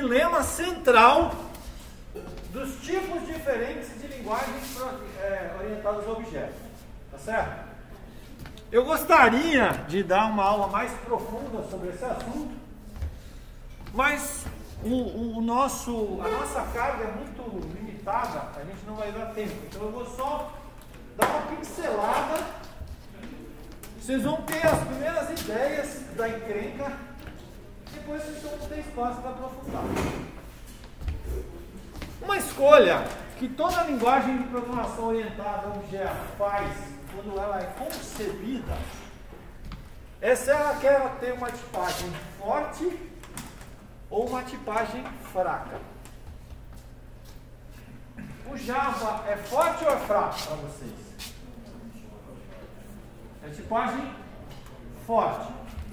dilema central dos tipos diferentes de linguagens orientadas a objetos. Tá certo? Eu gostaria de dar uma aula mais profunda sobre esse assunto, mas a nossa carga é muito limitada, a gente não vai dar tempo. Então eu vou só dar uma pincelada. Vocês vão ter as primeiras ideias da encrenca, depois vocês vão ter espaço para aprofundar. Uma escolha que toda linguagem de programação orientada a objeto faz quando ela é concebida é se ela quer ter uma tipagem forte ou uma tipagem fraca. O Java é forte ou é fraco para vocês? É tipagem forte.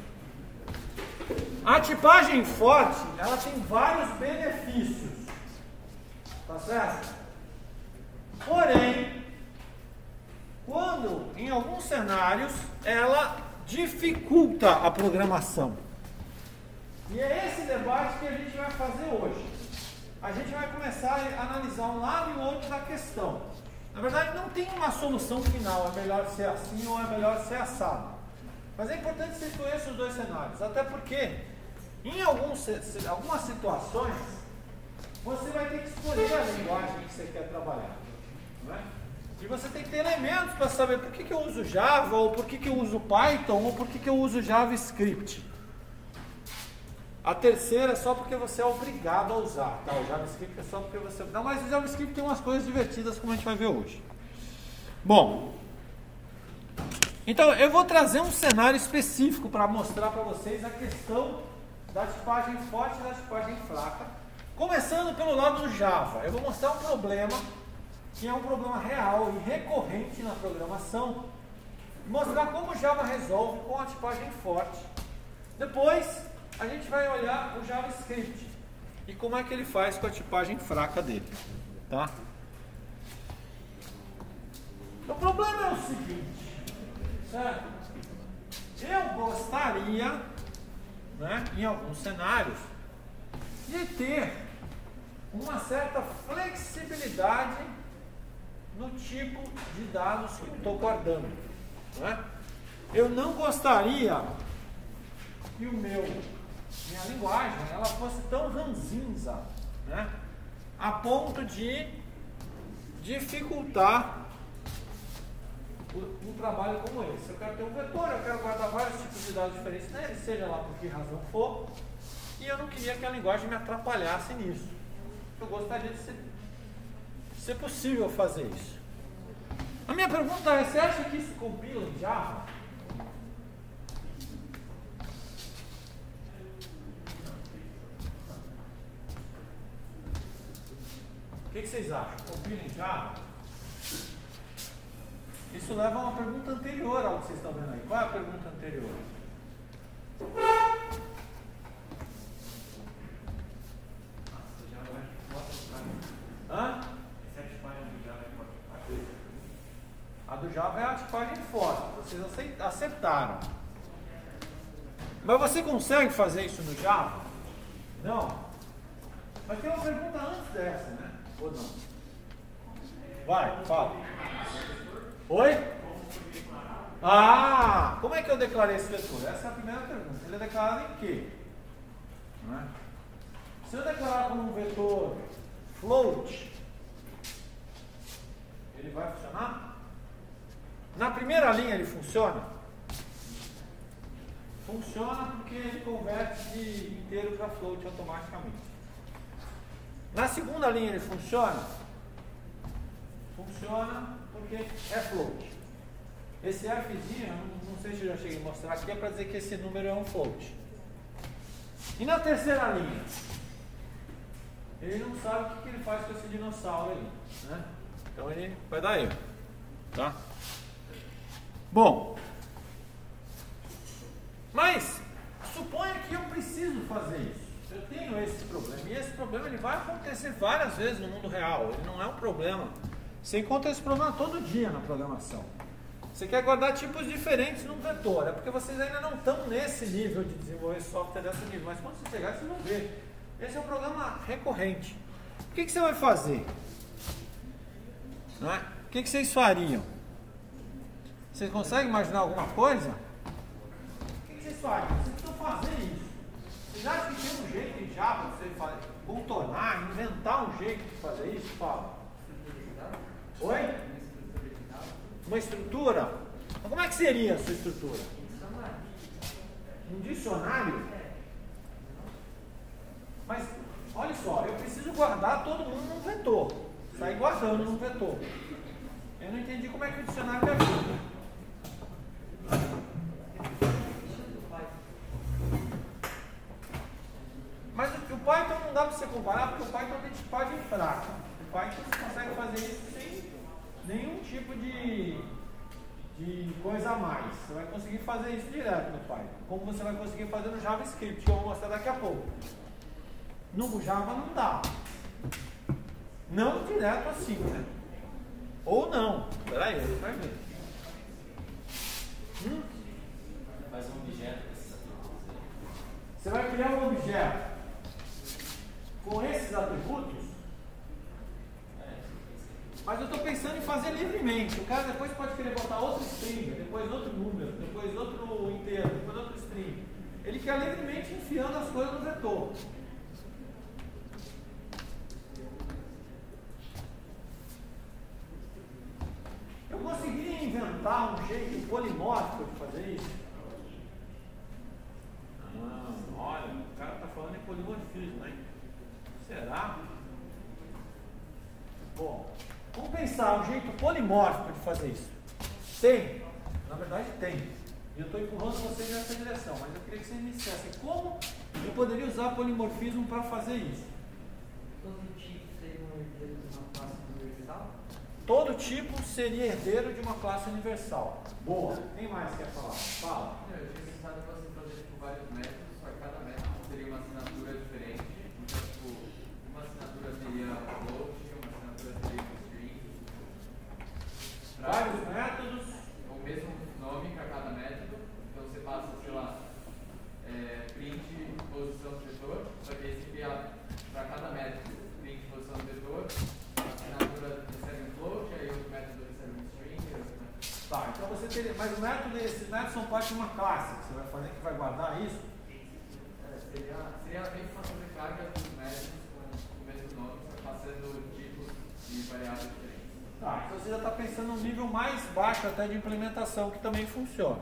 A tipagem forte, ela tem vários benefícios. Tá certo? Porém, quando, em alguns cenários, ela dificulta a programação. E é esse debate que a gente vai fazer hoje. A gente vai começar a analisar um lado e o outro da questão. Na verdade, não tem uma solução final, é melhor ser assim ou é melhor ser assado. Mas é importante que vocês conheçam os dois cenários, até porque, em algumas situações, você vai ter que escolher a linguagem que você quer trabalhar. Não é? E você tem que ter elementos para saber por que eu uso Java, ou por que eu uso Python, ou por que eu uso JavaScript. A terceira é só porque você é obrigado a usar. Tá? O JavaScript é só porque você... Não, mas o JavaScript tem umas coisas divertidas, como a gente vai ver hoje. Bom, então eu vou trazer um cenário específico para mostrar para vocês a questão da tipagem forte e da tipagem fraca. Começando pelo lado do Java. Eu vou mostrar um problema que é um problema real e recorrente na programação. Mostrar como o Java resolve com a tipagem forte. Depois, a gente vai olhar o JavaScript e como é que ele faz com a tipagem fraca dele. Tá? O problema é o seguinte, certo? Eu gostaria, né, em alguns cenários, de ter uma certa flexibilidade no tipo de dados que eu estou guardando. Né? Eu não gostaria que minha linguagem ela fosse tão ranzinza, né? A ponto de dificultar um trabalho como esse. Eu quero ter um vetor, eu quero guardar vários tipos de dados diferentes nele, seja lá por que razão for, e eu não queria que a linguagem me atrapalhasse nisso. Eu gostaria de ser possível fazer isso. A minha pergunta é, você acha que isso compila em Java? O que vocês acham? Compila em Java? Isso leva a uma pergunta anterior ao que vocês estão vendo aí. Qual é a pergunta anterior? Hã? A do Java é a tipagem forte. Vocês acertaram. Mas você consegue fazer isso no Java? Não. Mas tem uma pergunta antes dessa, né? Ou não? Vai, fala. Oi? Ah, como é que eu declarei esse vetor? Essa é a primeira pergunta. Ele é declarado em quê? Não é? Se eu declarar como um vetor float, ele vai funcionar? Na primeira linha ele funciona? Funciona porque ele converte de inteiro para float automaticamente. Na segunda linha ele funciona? Funciona porque é float. Esse Fzinho, não sei se eu já cheguei a mostrar aqui, é para dizer que esse número é um float. E na terceira linha? Ele não sabe o que ele faz com esse dinossauro aí, né? Então ele vai dar erro, tá? Bom, mas suponha que eu preciso fazer isso. Eu tenho esse problema, e esse problema ele vai acontecer várias vezes no mundo real. Ele não é um problema. Você encontra esse problema todo dia na programação. Você quer guardar tipos diferentes num vetor, é porque vocês ainda não estão nesse nível de desenvolver software desse nível, mas quando você chegar, vocês vão ver. Esse é um programa recorrente. O que você vai fazer? Não é? O que vocês fariam? Vocês conseguem imaginar alguma coisa? O que vocês fariam? Vocês precisam fazer isso. Vocês acham que tem um jeito em Java de você contornar, inventar um jeito de fazer isso? Fala. Oi? Uma estrutura? Mas como é que seria a sua estrutura? Um dicionário? Mas, olha só, eu preciso guardar todo mundo num vetor. Sair guardando num vetor. Eu não entendi como é que o dicionário me ajuda. Mas o Python não dá para você comparar, porque o Python tem tipagem fraca. O Python você consegue fazer isso sem nenhum tipo de coisa a mais. Você vai conseguir fazer isso direto no Python. Como você vai conseguir fazer no JavaScript, que eu vou mostrar daqui a pouco. No Java não dá. Não direto assim, né? Ou não. Peraí, a gente vai ver. Faz um objeto com esses atributos. Você vai criar um objeto com esses atributos, mas eu estou pensando em fazer livremente. O cara depois pode querer botar outro string, depois outro número, depois outro inteiro, depois outro string. Ele quer livremente enfiando as coisas no vetor. Eu conseguiria inventar um jeito polimórfico de fazer isso? Olha, o cara está falando em polimorfismo, né? Será? Bom, vamos pensar um jeito polimórfico de fazer isso. Tem, na verdade tem. E eu estou empurrando vocês nessa direção, mas eu queria que vocês me dissessem como eu poderia usar polimorfismo para fazer isso. Todo tipo seria um herdeiro de uma classe universal? Todo tipo seria herdeiro de uma classe universal. Boa. Quem mais quer falar? Fala. Eu tinha pensado que você fazer vários métodos, só que cada método teria uma assinatura diferente. Então, tipo, uma assinatura teria float, uma assinatura teria string. Vários métodos. O mesmo nome para cada método. Então você passa, sei lá, print posição do vetor, só que aí você cria para cada método print posição do vetor, a assinatura recebe um float, aí outro método recebe um string. Tá, então você teria. Mas esses métodos são parte de uma classe que você vai fazer, que vai guardar isso. Seria bem fácil de carga dos métodos com o mesmo nome, só passando tipos e variáveis diferentes. Tá, então você já está pensando num nível mais baixo até de implementação, que também funciona.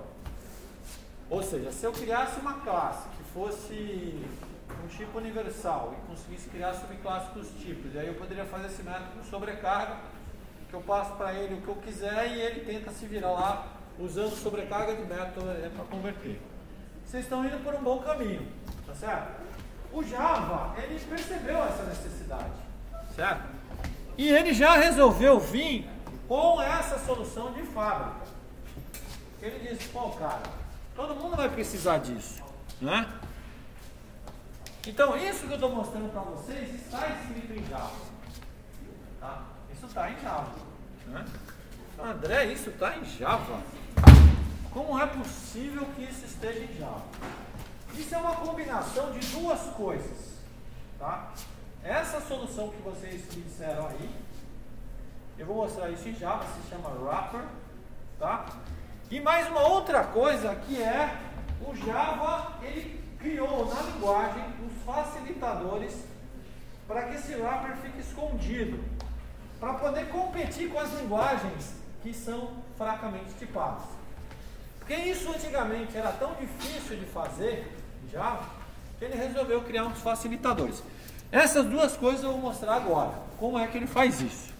Ou seja, se eu criasse uma classe que fosse um tipo universal e conseguisse criar subclasse dos tipos, e aí eu poderia fazer esse método com sobrecarga, que eu passo para ele o que eu quiser e ele tenta se virar lá usando sobrecarga de método para converter. Vocês estão indo por um bom caminho, tá certo? O Java, ele percebeu essa necessidade, certo? E ele já resolveu vir com essa solução de fábrica. Ele disse, pô, cara, todo mundo vai precisar disso, né? Então, isso que eu estou mostrando para vocês está escrito em Java, tá? Isso está em Java, né? André, isso está em Java? Como é possível que isso esteja em Java? Isso é uma combinação de duas coisas, tá? Essa solução que vocês me disseram aí, eu vou mostrar isso em Java, se chama wrapper, tá? E mais uma outra coisa que é o Java, ele criou na linguagem os facilitadores para que esse wrapper fique escondido, para poder competir com as linguagens que são fracamente tipadas. Porque isso antigamente era tão difícil de fazer em Java, que ele resolveu criar uns facilitadores. Essas duas coisas eu vou mostrar agora. Como é que ele faz isso?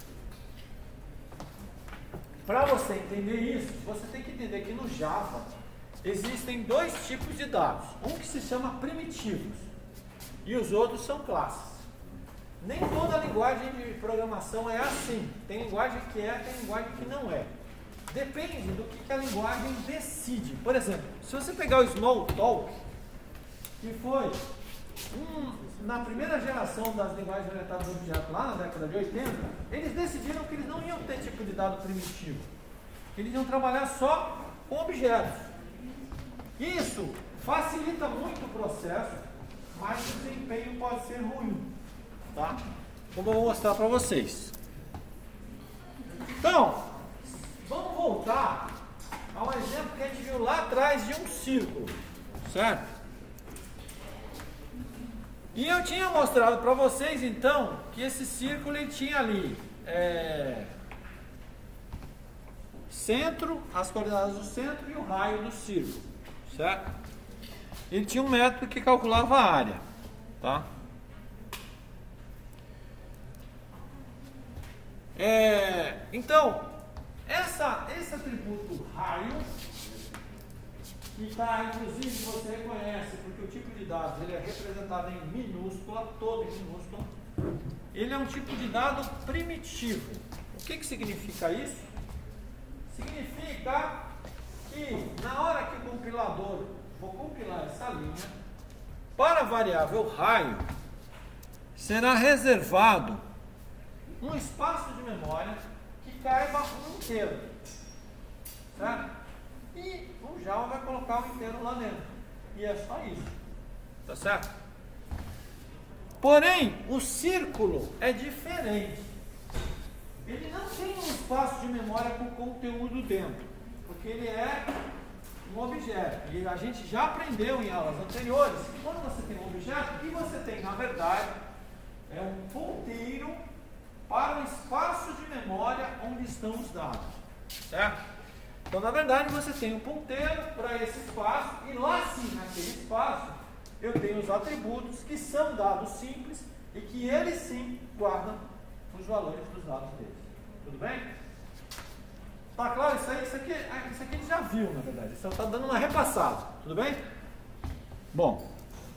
Para você entender isso, você tem que entender que no Java existem dois tipos de dados. Um que se chama primitivos e os outros são classes. Nem toda linguagem de programação é assim. Tem linguagem que é, tem linguagem que não é. Depende do que a linguagem decide. Por exemplo, se você pegar o Smalltalk, que foi na primeira geração das linguagens orientadas a objeto, lá na década de 80, eles decidiram que eles não iam ter tipo de dado primitivo. Eles iam trabalhar só com objetos. Isso facilita muito o processo mais o desempenho pode ser ruim. Tá? Como eu vou mostrar para vocês. Então, vamos voltar ao exemplo que a gente viu lá atrás de um círculo, certo? E eu tinha mostrado para vocês então que esse círculo ele tinha ali centro, as coordenadas do centro e o raio do círculo, certo? Ele tinha um método que calculava a área, tá? Então, esse atributo raio, que está, inclusive, você reconhece, porque o tipo de dados ele é representado em minúscula, todo em minúscula, ele é um tipo de dado primitivo. O que significa isso? Significa que na hora que o compilador for compilar essa linha, para a variável raio, será reservado um espaço de memória que caiba um inteiro, certo? E o Java vai colocar o inteiro lá dentro, e é só isso, tá certo? Porém, o círculo é diferente. Ele não tem um espaço de memória com conteúdo dentro, porque ele é um objeto. E a gente já aprendeu em aulas anteriores que quando você tem um objeto, o que você tem, na verdade, é um ponteiro para o espaço de memória onde estão os dados, certo? Então, na verdade, você tem um ponteiro para esse espaço e lá sim, naquele espaço, eu tenho os atributos que são dados simples e que eles sim guardam os valores dos dados deles. Tudo bem? Tá claro isso aí? Isso aqui a gente já viu, na verdade. Isso está dando uma repassada. Tudo bem? Bom.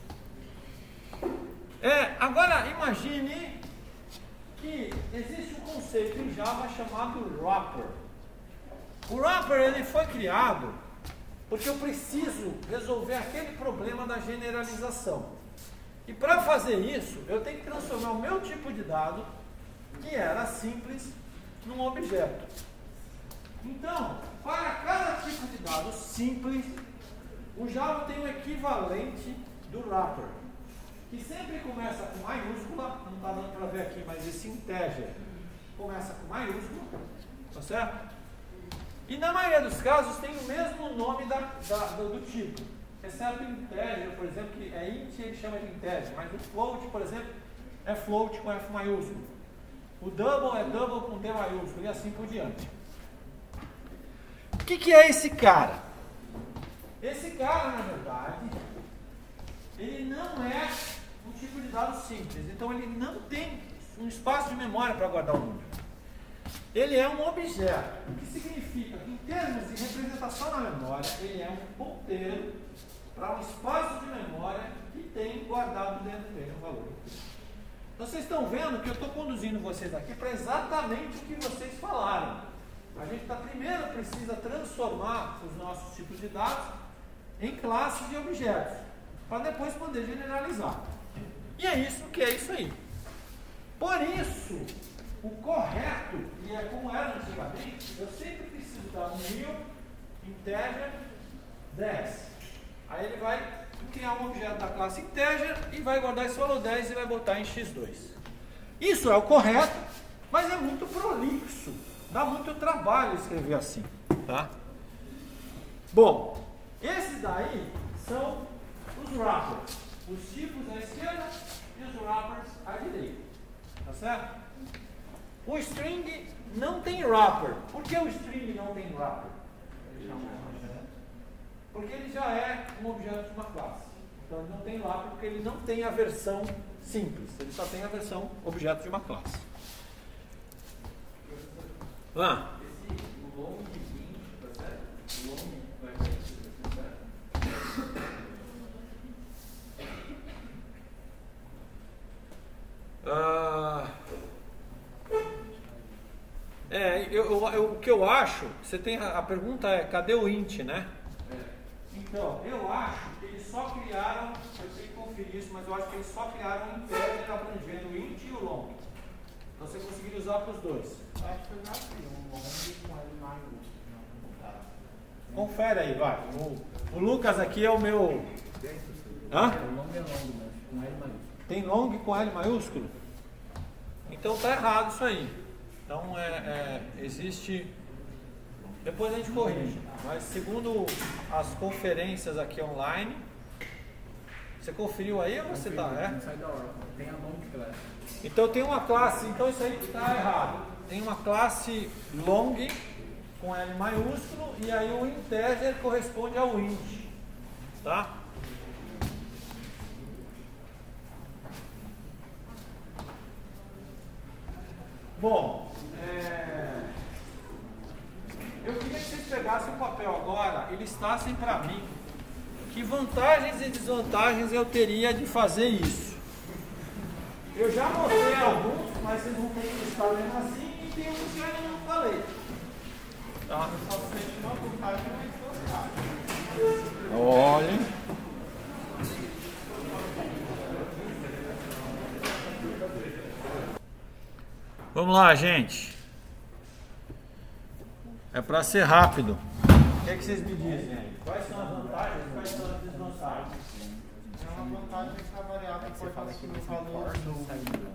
Agora, imagine que existe um conceito em Java chamado wrapper. O wrapper ele foi criado porque eu preciso resolver aquele problema da generalização. E para fazer isso, eu tenho que transformar o meu tipo de dado, que era simples, num objeto. Então, para cada tipo de dado simples, o Java tem um equivalente do wrapper, que sempre começa com maiúscula, não está dando para ver aqui, mas esse integer começa com maiúscula, tá certo? E na maioria dos casos tem o mesmo nome do tipo, exceto o integer, por exemplo, que é int, ele chama de integer, mas o float, por exemplo, é float com F maiúsculo. O double é double com D maiúsculo e assim por diante. O que é esse cara? Esse cara, na verdade, ele não é um tipo de dado simples, então ele não tem um espaço de memória para guardar o número. Ele é um objeto, o que significa que, em termos de representação na memória, ele é um ponteiro para um espaço de memória que tem guardado dentro dele um valor. Então, vocês estão vendo que eu estou conduzindo vocês aqui para exatamente o que vocês falaram. A gente primeiro precisa transformar os nossos tipos de dados em classes de objetos, para depois poder generalizar. E é isso que é isso aí. Por isso, o correto, e é como era antigamente, eu sempre preciso dar um new integer 10. Aí ele vai criar um objeto da classe integer e vai guardar esse valor 10 e vai botar em x2. Isso é o correto, mas é muito prolixo. Dá muito trabalho escrever assim, tá? Bom, esses daí são os wrappers. Os tipos à esquerda e os wrappers à direita. Tá certo? O string não tem wrapper. Por que o string não tem wrapper? Porque ele já é um objeto de uma classe. Então ele não tem wrapper porque ele não tem a versão simples. Ele só tem a versão objeto de uma classe. O long de 20, tá certo? O long vai ser certo? O que eu acho, você tem a pergunta é, cadê o int, né? Então, eu acho que eles só criaram, eu tenho que conferir isso, mas eu acho que eles só criaram um integer abrangendo o int e o long. Então você conseguiria usar para os dois. Acho que eu já fiz um long com ele maiúsculo. Confere aí, vai. O Lucas aqui é o meu... Hã? O long é longo mesmo. com L maiúsculo. Tem long com L maiúsculo? Então tá errado isso aí. Então existe... Depois a gente corrige. Mas segundo as conferências aqui online... Você conferiu aí ou você tá? Não sai da hora. Tem a long class. Então tem uma classe... Então isso aí está errado. Tem uma classe long com L maiúsculo e aí o integer corresponde ao int. Tá? Bom, eu queria que vocês pegassem o papel agora e listassem para mim que vantagens e desvantagens eu teria de fazer isso. Eu já mostrei alguns, mas vocês vão ter que listar mesmo assim, e tem uns que eu ainda não falei. Tá? Eu só sei uma vantagem e uma desvantagem. Olhem. Vamos lá, gente. É para ser rápido. O que é que vocês me dizem aí? Quais são as vantagens e quais são as desvantagens? É uma vantagem que a variável pode assumir o valor nulo.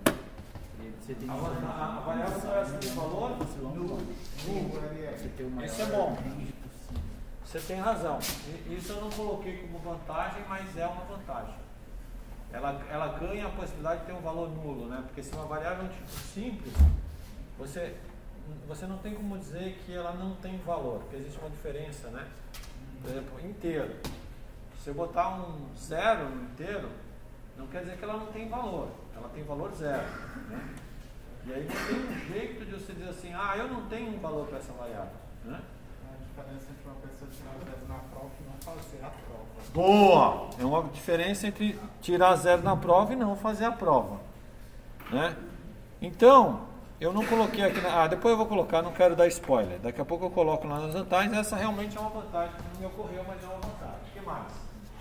A variável pode assumir o valor nulo. Isso é bom. Você tem razão. Isso eu não coloquei como vantagem, mas é uma vantagem. Ela ganha a possibilidade de ter um valor nulo, né? Porque se uma variável é um tipo simples, você não tem como dizer que ela não tem valor, porque existe uma diferença, né? Por exemplo, inteiro. Se eu botar um zero no inteiro, não quer dizer que ela não tem valor. Ela tem valor zero, né? E aí não tem um jeito de você dizer assim, ah, eu não tenho um valor para essa variável, né? A diferença entre uma pessoa tirar zero na prova e não fazer a prova. Boa! É uma diferença entre tirar zero na prova e não fazer a prova, né? Então, eu não coloquei aqui... depois eu vou colocar, não quero dar spoiler. Daqui a pouco eu coloco lá nas vantagens. Essa realmente é uma vantagem que não me ocorreu, mas é uma vantagem. O que mais?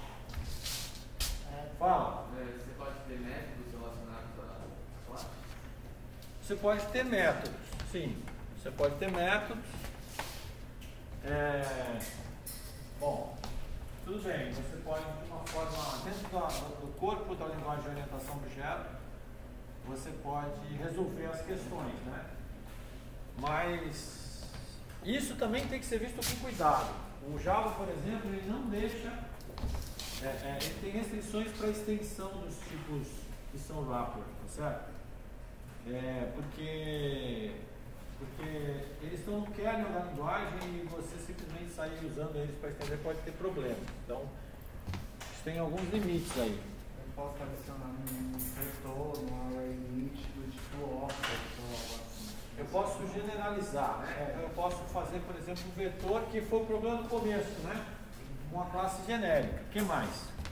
Fala. Você pode ter métodos relacionados à classe? Você pode ter métodos, sim. Você pode ter métodos. Bom, tudo bem. Você pode, de uma forma, dentro do corpo da linguagem de orientação a objeto, você pode resolver as questões, né? Mas isso também tem que ser visto com cuidado. O Java, por exemplo, ele não deixa... ele tem restrições para a extensão dos tipos que são wrapper, tá certo? Porque eles não querem na linguagem e você simplesmente sair usando eles para estender pode ter problema. Então, isso tem alguns limites aí. Eu posso adicionar um vetor, um array list do tipo object ou algo assim. Eu posso generalizar, né? Eu posso fazer, por exemplo, um vetor que foi o problema no começo, né? Uma classe genérica. O que mais?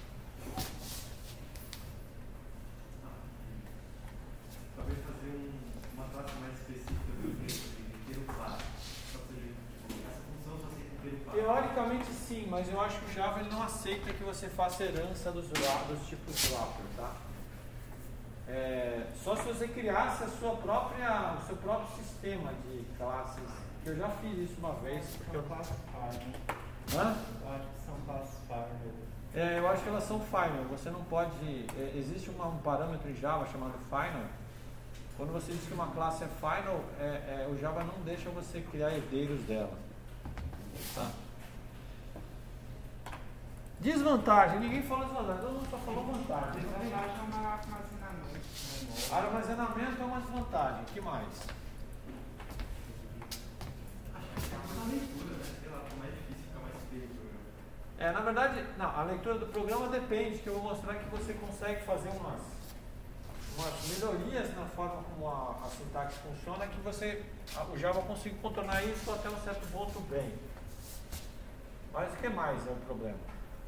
Talvez fazer uma classe mais específica do inteiro claro. Essa função só aceita inteiro claro. Teoricamente sim, mas eu acho que o Java ele não aceita que você faça herança dos tipos wrapper, tá? Só se você criasse o seu próprio sistema de classes. Que eu já fiz isso uma vez. Porque São classified, né? Hã? Eu acho que são classified. Eu acho que elas são final. Você não pode... existe um parâmetro em Java chamado final. Quando você diz que uma classe é final, o Java não deixa você criar herdeiros dela. Tá? Desvantagem. Ninguém falou desvantagem. Todo mundo só falou vantagem. Desvantagem é uma armazenamento de memória. Armazenamento é uma desvantagem. O que mais? A leitura, né? Sei lá, como é difícil ficar mais feio o programa. Na verdade, não, a leitura do programa depende, que eu vou mostrar que você consegue fazer umas melhorias na forma como a sintaxe funciona, que o Java consegue contornar isso até um certo ponto bem. Mas o que mais é o problema?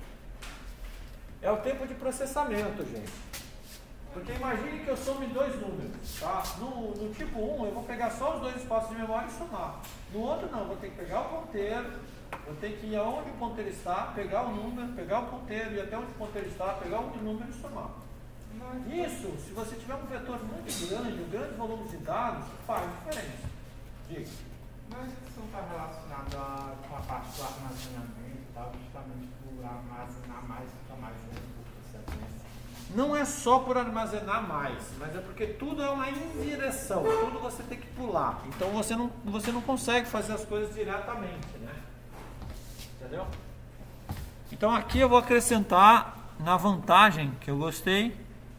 É o tempo de processamento, gente. Porque imagine que eu some dois números, tá? No tipo 1 eu vou pegar só os dois espaços de memória e somar. No outro não, eu vou ter que pegar o ponteiro, eu tenho que ir aonde o ponteiro está, pegar o número, pegar o ponteiro, ir até onde o ponteiro está, pegar o número e somar. Isso, se você tiver um vetor muito grande, um grande volume de dados, faz diferença. Diga. Mas isso não está relacionado com a parte do armazenamento, tá? Justamente por armazenar mais, fica mais lento o processo. não é só por armazenar mais, mas é porque tudo é uma indireção, tudo você tem que pular. Então você não consegue fazer as coisas diretamente, né? Entendeu? Então aqui eu vou acrescentar na vantagem que eu gostei.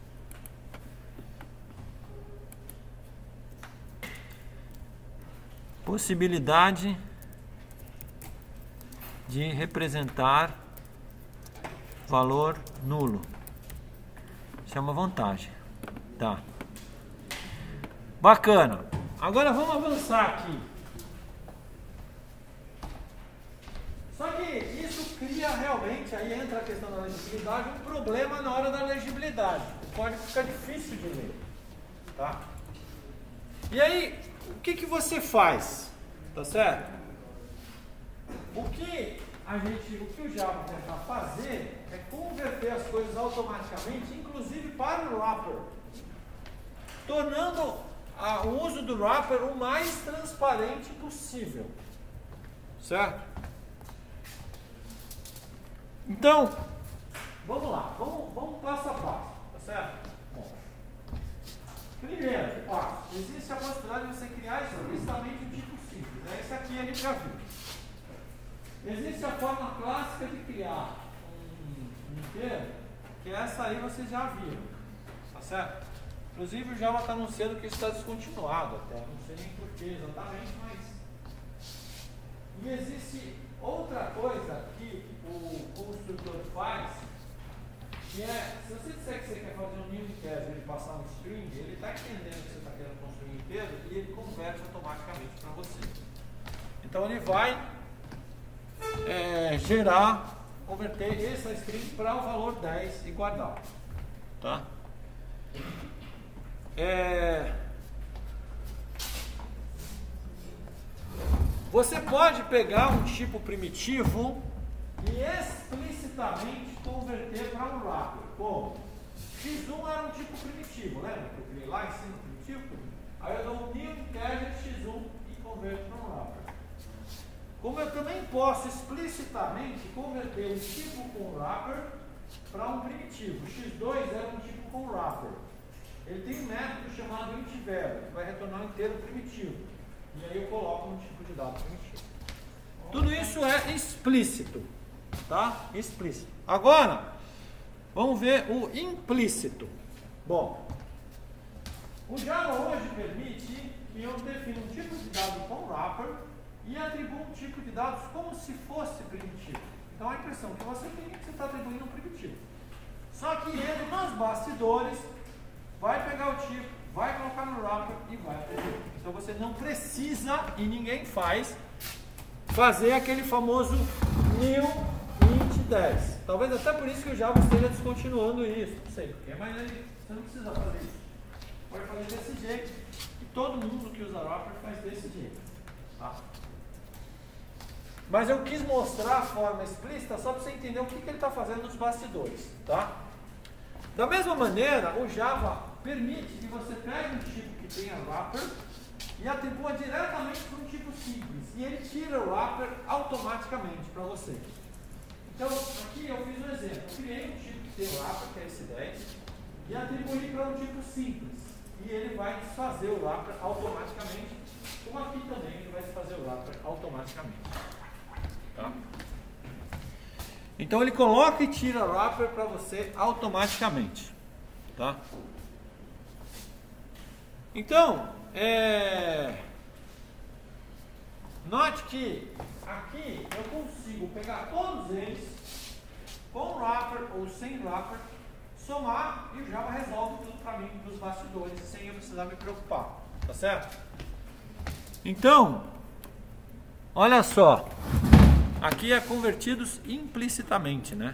Possibilidade de representar valor nulo. Isso é uma vantagem. Tá. Bacana. Agora vamos avançar aqui. Só que isso cria realmente, aí entra a questão da legibilidade, um problema na hora da legibilidade. O código fica difícil de ler. Tá? E aí, o que você faz? Tá certo? O que o Java tenta fazer é converter as coisas automaticamente, inclusive para o wrapper, tornando o uso do wrapper o mais transparente possível. Certo? Então, vamos lá, vamos passo a passo, tá certo? Bom, primeiro passo, existe a possibilidade de você criar explicitamente um tipo simples, esse aqui a gente já viu. Existe a forma clássica de criar um inteiro, que essa aí vocês já viram, tá certo? Inclusive o Java está anunciando que isso está descontinuado até, não sei nem porquê exatamente, mas... E existe outra coisa que o construtor faz, que é, se você disser que você quer fazer um new integer e passar um string, ele está entendendo que você está querendo construir um inteiro e ele converte automaticamente para você. Então ele vai converter essa string para o valor 10 e guardar. Tá? Você pode pegar um tipo primitivo e explicitamente converter para um wrapper. Como? x1 era um tipo primitivo, lembra que eu criei lá em cima primitivo? Aí eu dou um new integer x1 e converto para um wrapper. Como eu também posso explicitamente converter um tipo com wrapper para um primitivo. x2 era um tipo com wrapper. Ele tem um método chamado intValue, que vai retornar um inteiro primitivo. E aí eu coloco um tipo de dado primitivo. Tudo isso é explícito. Tá? Explícito. Agora, vamos ver o implícito. Bom, o Java hoje permite que eu defina um tipo de dado com wrapper e atribuo um tipo de dados como se fosse primitivo. Então a impressão que você tem é que você está atribuindo um primitivo. Só que ele, nos bastidores, vai pegar o tipo, vai colocar no wrapper e vai atribuir. Então você não precisa, e ninguém faz, fazer aquele famoso new int 10. Talvez até por isso que o Java esteja descontinuando isso. Não sei porquê, mas você não precisa fazer isso. Pode fazer desse jeito. E todo mundo que usa wrapper faz desse jeito. Tá? Mas eu quis mostrar a forma explícita só para você entender o que ele está fazendo nos bastidores. Tá? Da mesma maneira, o Java permite que você pegue um tipo que tenha wrapper e atribua diretamente para um tipo simples. E ele tira o wrapper automaticamente para você. Então, aqui eu fiz um exemplo. Eu criei um tipo que tem wrapper, que é esse 10, e atribuí para um tipo simples. E ele vai desfazer o wrapper automaticamente. Como aqui também ele vai desfazer o wrapper automaticamente. Tá? Então ele coloca e tira o wrapper para você automaticamente. Tá? Então, note que aqui eu consigo pegar todos eles com wrapper ou sem wrapper, somar e o Java resolve tudo para mim dos bastidores sem eu precisar me preocupar. Tá certo? Então, olha só. Aqui é convertidos implicitamente, né?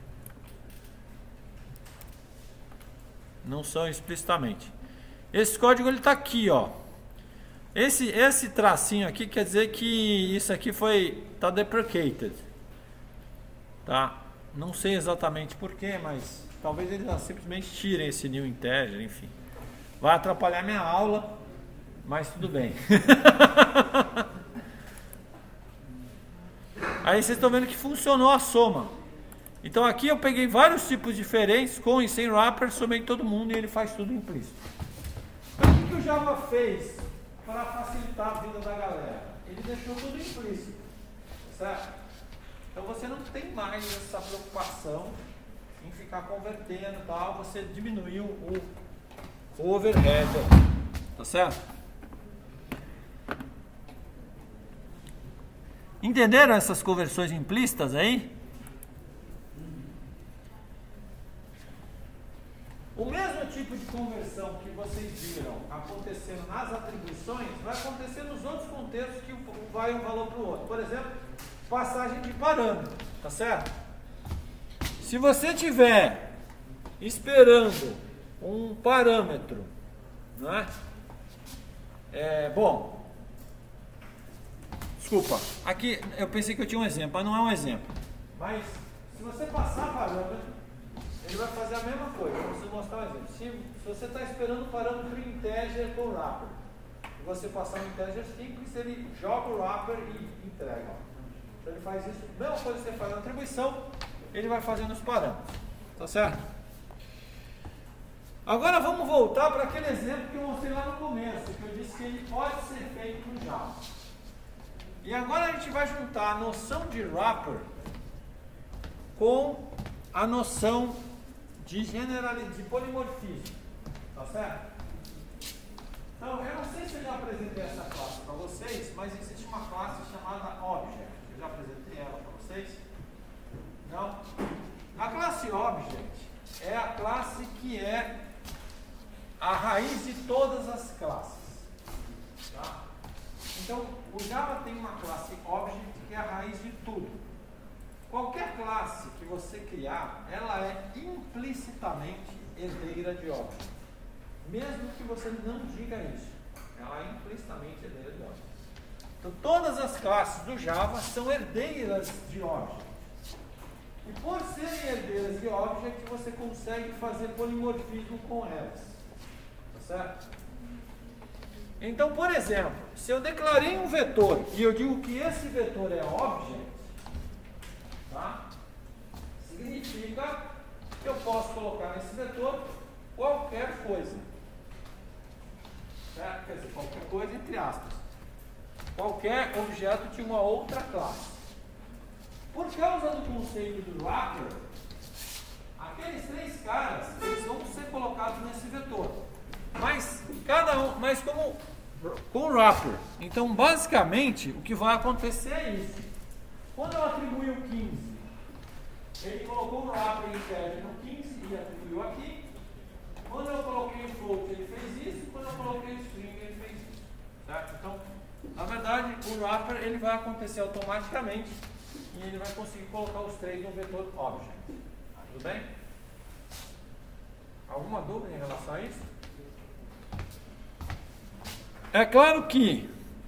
Não são explicitamente. Esse código ele está aqui, ó. Esse tracinho aqui quer dizer que isso aqui tá deprecated, tá? Não sei exatamente porquê, mas talvez eles simplesmente tirem esse new integer, enfim. Vai atrapalhar minha aula, mas tudo bem. Aí vocês estão vendo que funcionou a soma. Então aqui eu peguei vários tipos diferentes, com e sem wrapper, somei todo mundo e ele faz tudo implícito. Então, o que o Java fez para facilitar a vida da galera? Ele deixou tudo implícito, certo? Então você não tem mais essa preocupação em ficar convertendo e tal, você diminuiu o overhead, tá certo? Entenderam essas conversões implícitas aí? O mesmo tipo de conversão que vocês viram acontecendo nas atribuições vai acontecer nos outros contextos que vai um valor para o outro. Por exemplo, passagem de parâmetro, tá certo? Se você tiver esperando um parâmetro, né? Bom, desculpa, aqui eu pensei que eu tinha um exemplo, mas não é um exemplo. Mas se você passar parâmetro, ele vai fazer a mesma coisa. Vou você mostrar um exemplo. Se você está esperando um parâmetro integer com wrapper, e você passar um integer simples, ele joga o wrapper e entrega. Então ele faz isso, a mesma coisa que você faz na atribuição, ele vai fazendo os parâmetros. Tá certo? Agora vamos voltar para aquele exemplo que eu mostrei lá no começo, que eu disse que ele pode ser feito no Java. E agora a gente vai juntar a noção de wrapper com a noção de polimorfismo, tá certo? Então, eu não sei se eu já apresentei essa classe para vocês, mas existe uma classe chamada Object. Eu já apresentei ela para vocês? Não? A classe Object é a classe que é a raiz de todas as classes. Tá? Então, o Java tem uma classe Object que é a raiz de tudo. Qualquer classe que você criar, ela é implicitamente herdeira de Object. Mesmo que você não diga isso, ela é implicitamente herdeira de Object. Então, todas as classes do Java são herdeiras de Object. E por serem herdeiras de Object, você consegue fazer polimorfismo com elas. Tá certo? Então, por exemplo, se eu declarei um vetor e eu digo que esse vetor é Object, tá? Significa que eu posso colocar nesse vetor qualquer coisa. Certo? Quer dizer, qualquer coisa entre aspas. Qualquer objeto de uma outra classe. Por causa do conceito do wrapper, aqueles três caras eles vão ser colocados nesse vetor. Mas como com o wrapper. Então, basicamente, o que vai acontecer é isso. Quando eu atribuí o 15, ele colocou o wrapper integer no 15 e atribuiu aqui. Quando eu coloquei o float, ele fez isso. Quando eu coloquei o string, ele fez isso. Certo? Então, na verdade, o wrapper ele vai acontecer automaticamente e ele vai conseguir colocar os três no vetor object. Tudo bem? Alguma dúvida em relação a isso? É claro que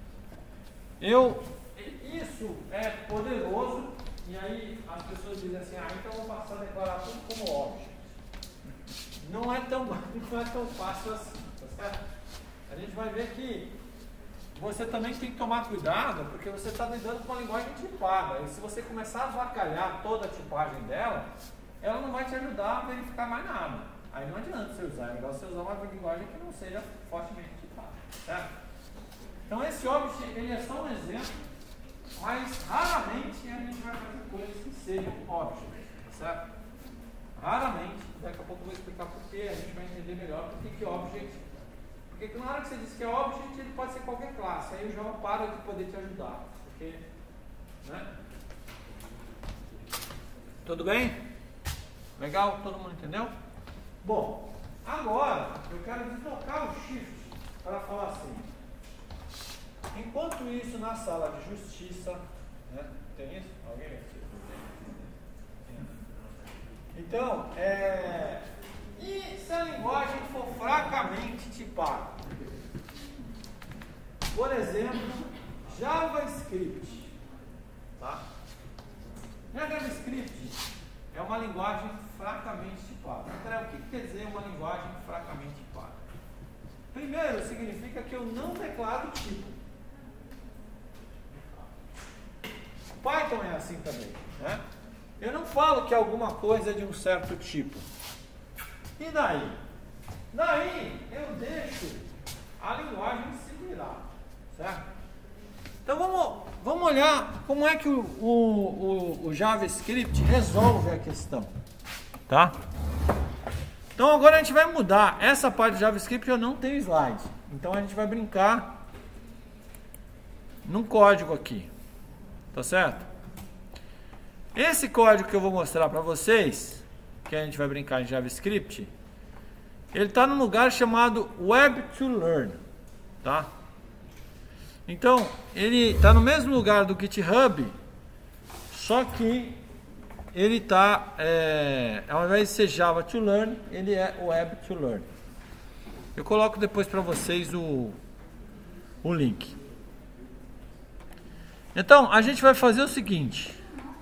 isso é poderoso e aí as pessoas dizem assim, então eu vou passar a declarar tudo como object. Não é tão fácil assim, tá certo? A gente vai ver que você também tem que tomar cuidado, porque você está lidando com uma linguagem tipada. E se você começar a avacalhar toda a tipagem dela, ela não vai te ajudar a verificar mais nada. Aí não adianta você usar, é melhor você usar uma linguagem que não seja fortemente tipada, certo? Então esse object, ele é só um exemplo, mas raramente a gente vai fazer coisas que sejam object, certo? Raramente, daqui a pouco eu vou explicar porquê, a gente vai entender melhor por que object. Porque na hora que você diz que é object, ele pode ser qualquer classe, aí o Java para de poder te ajudar. Porque, né? Tudo bem? Legal? Todo mundo entendeu? Bom, agora eu quero deslocar o shift para falar assim. Enquanto isso, na sala de justiça, né? Tem isso? Alguém aqui? Então, e se a linguagem for fracamente tipada? Por exemplo, JavaScript. Tá? JavaScript é uma linguagem fracamente tipada. Então, o que quer dizer uma linguagem fracamente tipada? Primeiro, significa que eu não declaro tipo. Python é assim também, né? Eu não falo que alguma coisa é de um certo tipo. E daí? Daí eu deixo a linguagem se virar, certo? Então vamos olhar como é que o JavaScript resolve a questão, tá? Então agora a gente vai mudar. Essa parte do JavaScript eu não tenho slide. Então a gente vai brincar num código aqui, tá certo? Esse código que eu vou mostrar para vocês, que a gente vai brincar em JavaScript, ele está num lugar chamado Web2Learn, tá? Então, ele está no mesmo lugar do GitHub, só que ele está, ao invés de ser Java2Learn, ele é Web2Learn. Eu coloco depois para vocês o link. Então, a gente vai fazer o seguinte.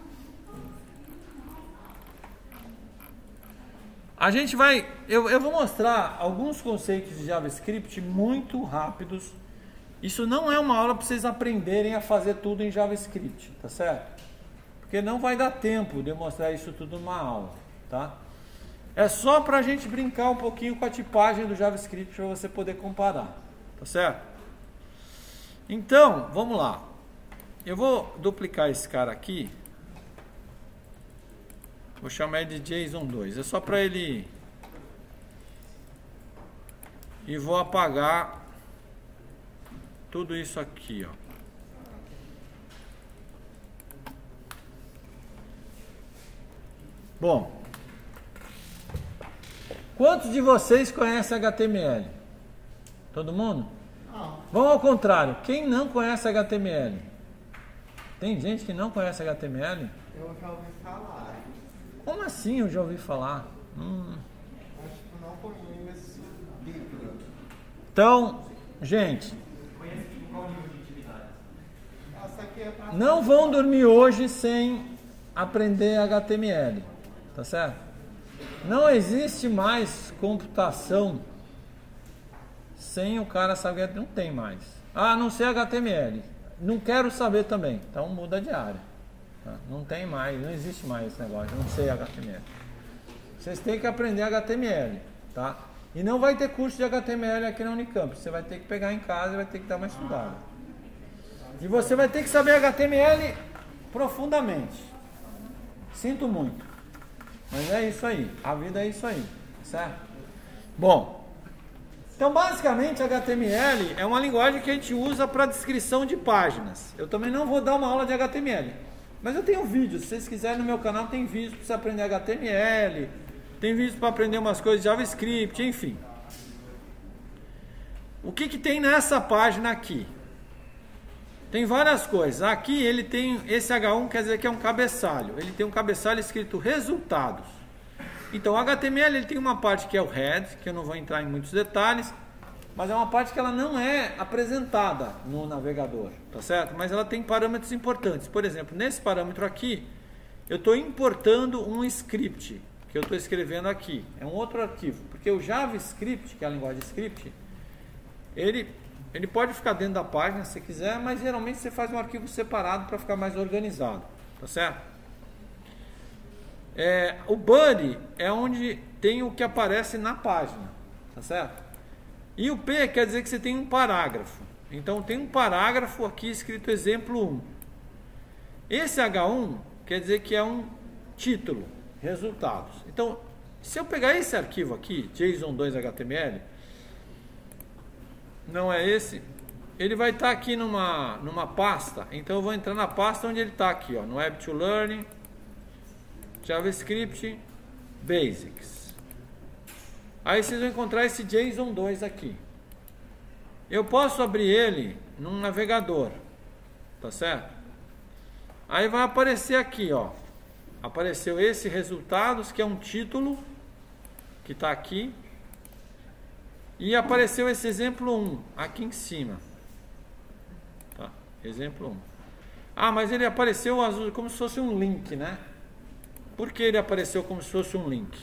Eu vou mostrar alguns conceitos de JavaScript muito rápidos. Isso não é uma aula para vocês aprenderem a fazer tudo em JavaScript, tá certo? Porque não vai dar tempo de eu mostrar isso tudo numa aula, tá? É só para a gente brincar um pouquinho com a tipagem do JavaScript para você poder comparar, tá certo? Então, vamos lá. Eu vou duplicar esse cara aqui. Vou chamar ele de JSON2. É só para ele... E vou apagar tudo isso aqui, ó. Bom, quantos de vocês conhecem HTML? Todo mundo? Não. Vamos ao contrário. Quem não conhece HTML? Tem gente que não conhece HTML? Eu já ouvi falar. Como assim eu já ouvi falar? Acho que não comigo esse livro. Então, gente, Essa aqui é pra... não vão dormir hoje sem aprender HTML, tá certo? Não existe mais computação sem o cara saber, não tem mais. Ah, não sei HTML, não quero saber também, então muda de área. Tá? Não tem mais, não existe mais esse negócio, não sei HTML. Vocês têm que aprender HTML, tá? E não vai ter curso de HTML aqui na Unicamp, você vai ter que pegar em casa e vai ter que dar uma estudada. E você vai ter que saber HTML profundamente. Sinto muito. Mas é isso aí. A vida é isso aí. Certo? Bom. Então, basicamente, HTML é uma linguagem que a gente usa para descrição de páginas. Eu também não vou dar uma aula de HTML. Mas eu tenho vídeos. Se vocês quiserem, no meu canal tem vídeos para você aprender HTML. Tem vídeos para aprender umas coisas de JavaScript, enfim. O que tem nessa página aqui? Tem várias coisas. Aqui ele tem, esse H1 quer dizer que é um cabeçalho. Ele tem um cabeçalho escrito resultados. Então o HTML ele tem uma parte que é o head, que eu não vou entrar em muitos detalhes, mas é uma parte que ela não é apresentada no navegador, tá certo? Mas ela tem parâmetros importantes. Por exemplo, nesse parâmetro aqui, eu estou importando um script que eu estou escrevendo aqui. É um outro arquivo, porque o JavaScript, que é a linguagem de script, ele pode ficar dentro da página se quiser, mas geralmente você faz um arquivo separado para ficar mais organizado, tá certo? O body é onde tem o que aparece na página, tá certo? E o P quer dizer que você tem um parágrafo. Então tem um parágrafo aqui escrito exemplo 1. Esse H1 quer dizer que é um título, resultados. Então, se eu pegar esse arquivo aqui, JSON2HTML, não é esse, ele vai estar aqui numa pasta. Então eu vou entrar na pasta onde ele está aqui, ó, no Web2Learn, JavaScript Basics. Aí vocês vão encontrar esse JSON2 aqui. Eu posso abrir ele num navegador, tá certo? Aí vai aparecer aqui, ó. Apareceu esse resultados, que é um título que está aqui. E apareceu esse exemplo 1 aqui em cima. Tá? Exemplo 1. Ah, mas ele apareceu azul como se fosse um link, né? Por que ele apareceu como se fosse um link?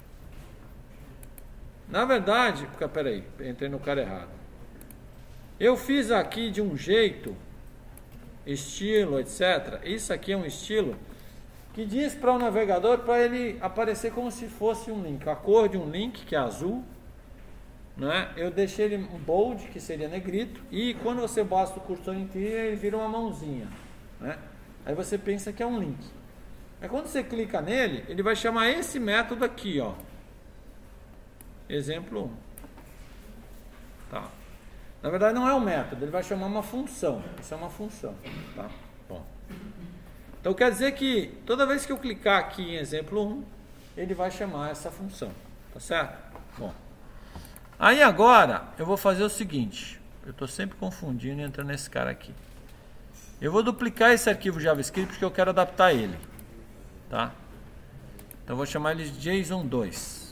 Na verdade, peraí, entrei no cara errado. Eu fiz aqui de um jeito, estilo, etc. Isso aqui é um estilo que diz para o navegador para ele aparecer como se fosse um link. A cor de um link, que é azul, né? Eu deixei ele um bold, que seria negrito, e quando você basta o cursor inteiro, ele vira uma mãozinha, né? Aí você pensa que é um link. Aí quando você clica nele, ele vai chamar esse método aqui, ó. Exemplo 1. Tá. Na verdade não é um método, ele vai chamar uma função. Isso é uma função, tá? Bom. Então quer dizer que toda vez que eu clicar aqui em exemplo 1, ele vai chamar essa função, tá certo? Bom. Aí agora eu vou fazer o seguinte, eu estou sempre confundindo e entrando nesse cara aqui. Eu vou duplicar esse arquivo JavaScript porque eu quero adaptar ele, tá? Então eu vou chamar ele de JSON2.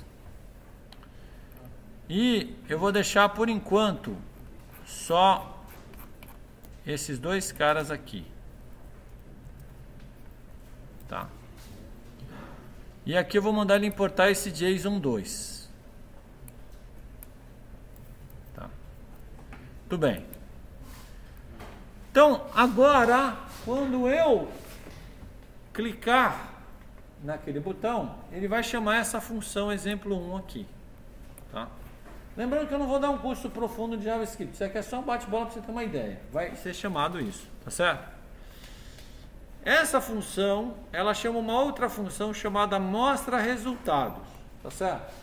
E eu vou deixar por enquanto só esses dois caras aqui, tá? E aqui eu vou mandar ele importar esse JSON2. Tá? Tudo bem. Então, agora, quando eu clicar naquele botão, ele vai chamar essa função exemplo 1 aqui. Tá? Lembrando que eu não vou dar um curso profundo de JavaScript. Isso aqui é só um bate-bola para você ter uma ideia. Vai ser chamado isso, tá certo? Essa função, ela chama uma outra função chamada mostra resultados, tá certo?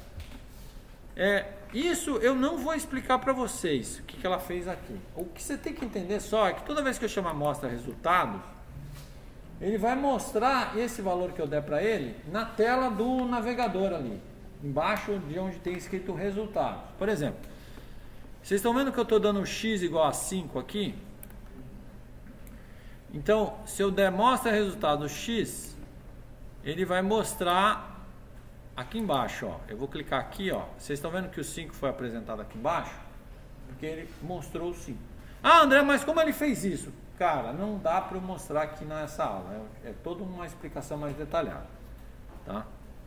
Isso eu não vou explicar para vocês o que ela fez aqui. O que você tem que entender só é que toda vez que eu chamar mostra resultados, ele vai mostrar esse valor que eu der para ele na tela do navegador ali, embaixo de onde tem escrito resultados. Por exemplo, vocês estão vendo que eu estou dando x igual a 5 aqui? Então, se eu der mostra resultado x, ele vai mostrar aqui embaixo, ó. Eu vou clicar aqui, ó. Vocês estão vendo que o 5 foi apresentado aqui embaixo? Porque ele mostrou o 5. Ah, André, mas como ele fez isso? Cara, não dá para eu mostrar aqui nessa aula. É toda uma explicação mais detalhada, tá?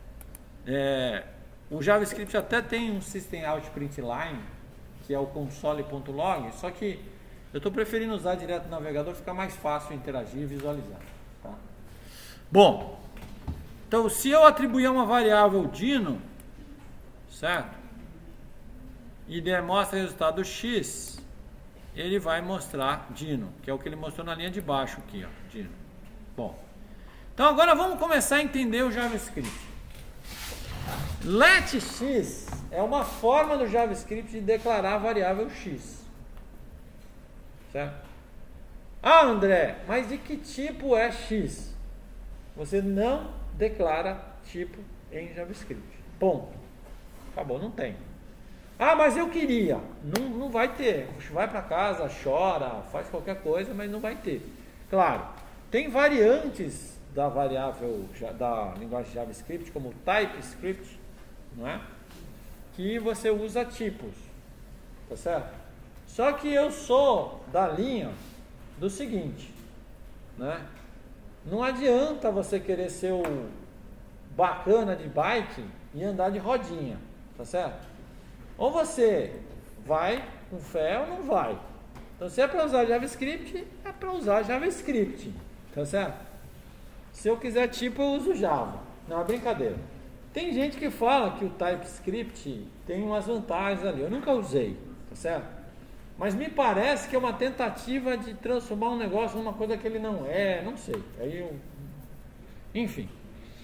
O JavaScript até tem um System Out Print Line, que é o console.log, só que eu estou preferindo usar direto no navegador, fica mais fácil interagir e visualizar. Tá? Bom, então se eu atribuir uma variável Dino, certo? E der mostra resultado X, ele vai mostrar Dino, que é o que ele mostrou na linha de baixo aqui, ó, Dino. Bom, então agora vamos começar a entender o JavaScript. LetX é uma forma do JavaScript de declarar a variável X. Certo? Ah, André, mas de que tipo é X? Você não declara tipo em JavaScript. Ponto. Acabou, não tem. Ah, mas eu queria. Não vai ter. Vai para casa, chora, faz qualquer coisa, mas não vai ter. Claro, tem variantes da variável da linguagem JavaScript, como o TypeScript, não é? Que você usa tipos. Tá certo? Só que eu sou da linha do seguinte, né? Não adianta você querer ser o bacana de bike e andar de rodinha, tá certo? Ou você vai com fé ou não vai. Então, se é para usar JavaScript, é para usar JavaScript, tá certo? Se eu quiser tipo, eu uso Java. Não, é brincadeira. Tem gente que fala que o TypeScript tem umas vantagens ali. Eu nunca usei, tá certo? Mas me parece que é uma tentativa de transformar um negócio numa coisa que ele não é, não sei. Enfim.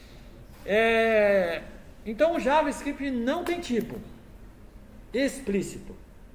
Então o JavaScript não tem tipo explícito.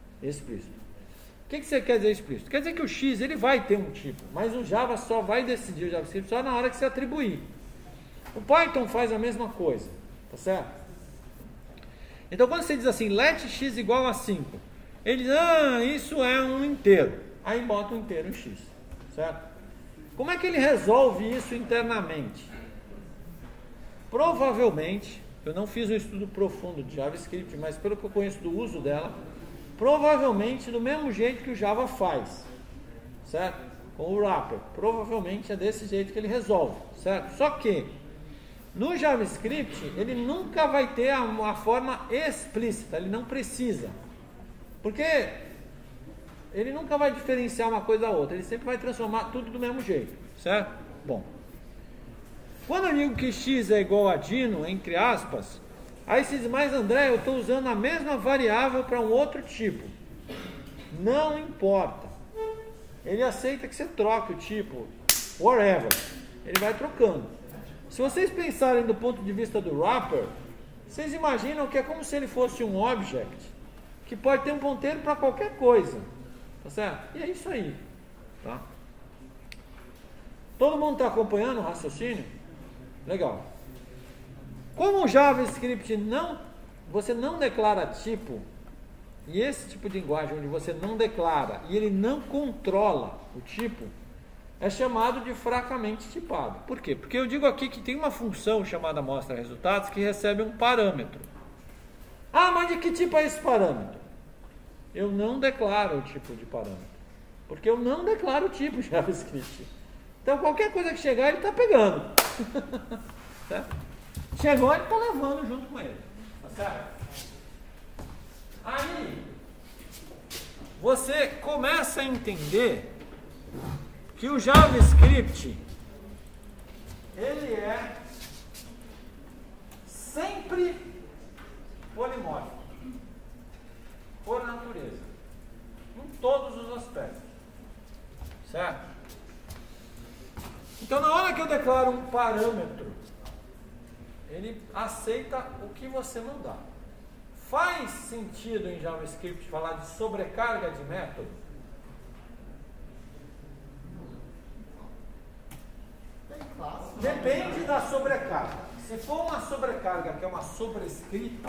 O que você quer dizer explícito? Quer dizer que o X ele vai ter um tipo, mas o Java só vai decidir o JavaScript só na hora que você atribuir. O Python faz a mesma coisa, tá certo? Então quando você diz assim, let x igual a 5, ele diz, isso é um inteiro. Aí bota um inteiro em x, certo? Como é que ele resolve isso internamente? Provavelmente, eu não fiz um estudo profundo de JavaScript, mas pelo que eu conheço do uso dela, provavelmente do mesmo jeito que o Java faz, certo? Com o wrapper, provavelmente é desse jeito que ele resolve, certo? Só que no JavaScript ele nunca vai ter uma forma explícita, ele não precisa. Porque ele nunca vai diferenciar uma coisa da outra, ele sempre vai transformar tudo do mesmo jeito, certo? Bom, Quando eu digo que x é igual a dino, entre aspas, aí você diz, mas André, eu estou usando a mesma variável para um outro tipo. Não importa. Ele aceita que você troque o tipo, whatever. Ele vai trocando. Se vocês pensarem do ponto de vista do wrapper, vocês imaginam que é como se ele fosse um object, que pode ter um ponteiro para qualquer coisa. Tá certo? E é isso aí. Tá? Todo mundo está acompanhando o raciocínio? Legal. Como o JavaScript você não declara tipo, e esse tipo de linguagem onde você não declara e ele não controla o tipo, é chamado de fracamente tipado. Por quê? Porque eu digo aqui que tem uma função chamada mostra resultados que recebe um parâmetro. Ah, mas de que tipo é esse parâmetro? Eu não declaro o tipo de parâmetro. Porque eu não declaro o tipo de JavaScript. Então qualquer coisa que chegar, ele está pegando. Certo? Chegou, ele está levando junto com ele. Tá certo? Aí, você começa a entender que o JavaScript, ele é sempre polimórfico, por natureza, em todos os aspectos. Certo? Então, na hora que eu declaro um parâmetro, ele aceita o que você mandar. Faz sentido em JavaScript falar de sobrecarga de método? Depende da sobrecarga. Se for uma sobrecarga que é uma sobrescrita,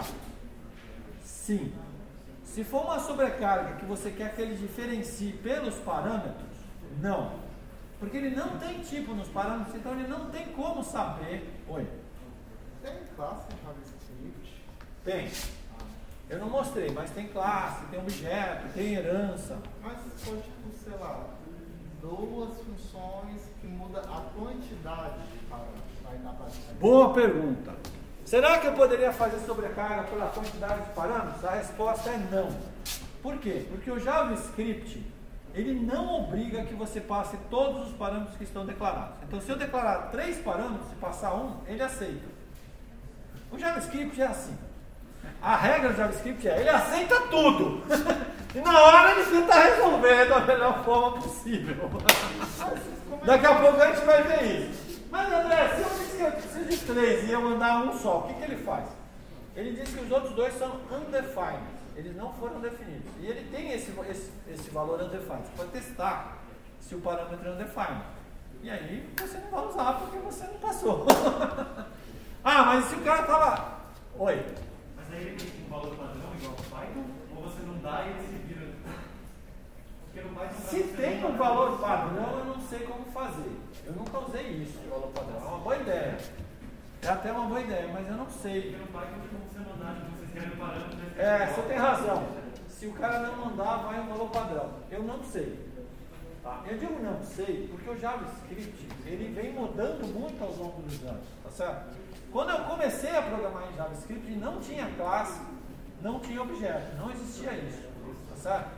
sim. Se for uma sobrecarga que você quer que ele diferencie pelos parâmetros, não. Porque ele não tem tipo nos parâmetros, então ele não tem como saber. Oi. Tem classe em JavaScript? Tem. Eu não mostrei, mas tem classe, tem objeto, tem herança. Mas se for, tipo, sei lá, duas funções que muda a quantidade de parâmetros, vai dar pra... Boa pergunta. Será que eu poderia fazer sobrecarga pela quantidade de parâmetros? A resposta é não. Por quê? Porque o JavaScript, ele não obriga que você passe todos os parâmetros que estão declarados. Então, se eu declarar 3 parâmetros e passar um, ele aceita. O JavaScript é assim. A regra do JavaScript é, ele aceita tudo. E na hora ele tenta resolver da melhor forma possível. Daqui a pouco a gente vai ver isso. Mas André, se eu disse que eu preciso de 3 e eu mandar um só, o que ele faz? Ele diz que os outros 2 são undefined. Eles não foram definidos. E ele tem esse valor undefined. Você pode testar se o parâmetro é undefined. E aí você não vai usar porque você não passou. Ah, mas se o cara estava... Oi. Mas aí ele tem um valor padrão igual ao Python? Ou você não dá e ele se vira? Porque no Python... Se tem um valor padrão, eu não sei como fazer. Eu nunca usei isso de valor padrão. É uma boa ideia. É até uma boa ideia, mas eu não sei. Porque no Python tem como você mandar, tipo, vocês querem o parâmetro... Você tem razão. Se o cara não mandar, vai um valor padrão. Eu não sei. Tá? Eu digo não sei, porque o JavaScript, ele vem mudando muito ao longo dos anos. Tá certo? Quando eu comecei a programar em JavaScript, não tinha classe, não tinha objeto, não existia isso, tá certo?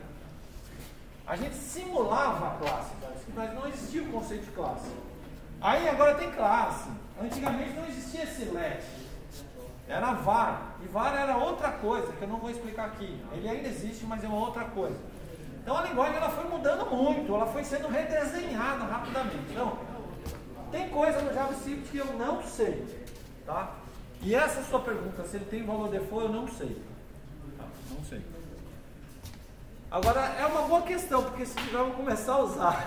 A gente simulava a classe em JavaScript, mas não existia o conceito de classe. Aí agora tem classe. Antigamente não existia esse let, era var, e var era outra coisa, que eu não vou explicar aqui. Ele ainda existe, mas é uma outra coisa. Então a linguagem ela foi mudando muito, ela foi sendo redesenhada rapidamente. Então, tem coisa no JavaScript que eu não sei. Tá? E essa é a sua pergunta, se ele tem valor default, eu não sei. Tá? Não sei. Agora, é uma boa questão, porque se tiver, vamos começar a usar.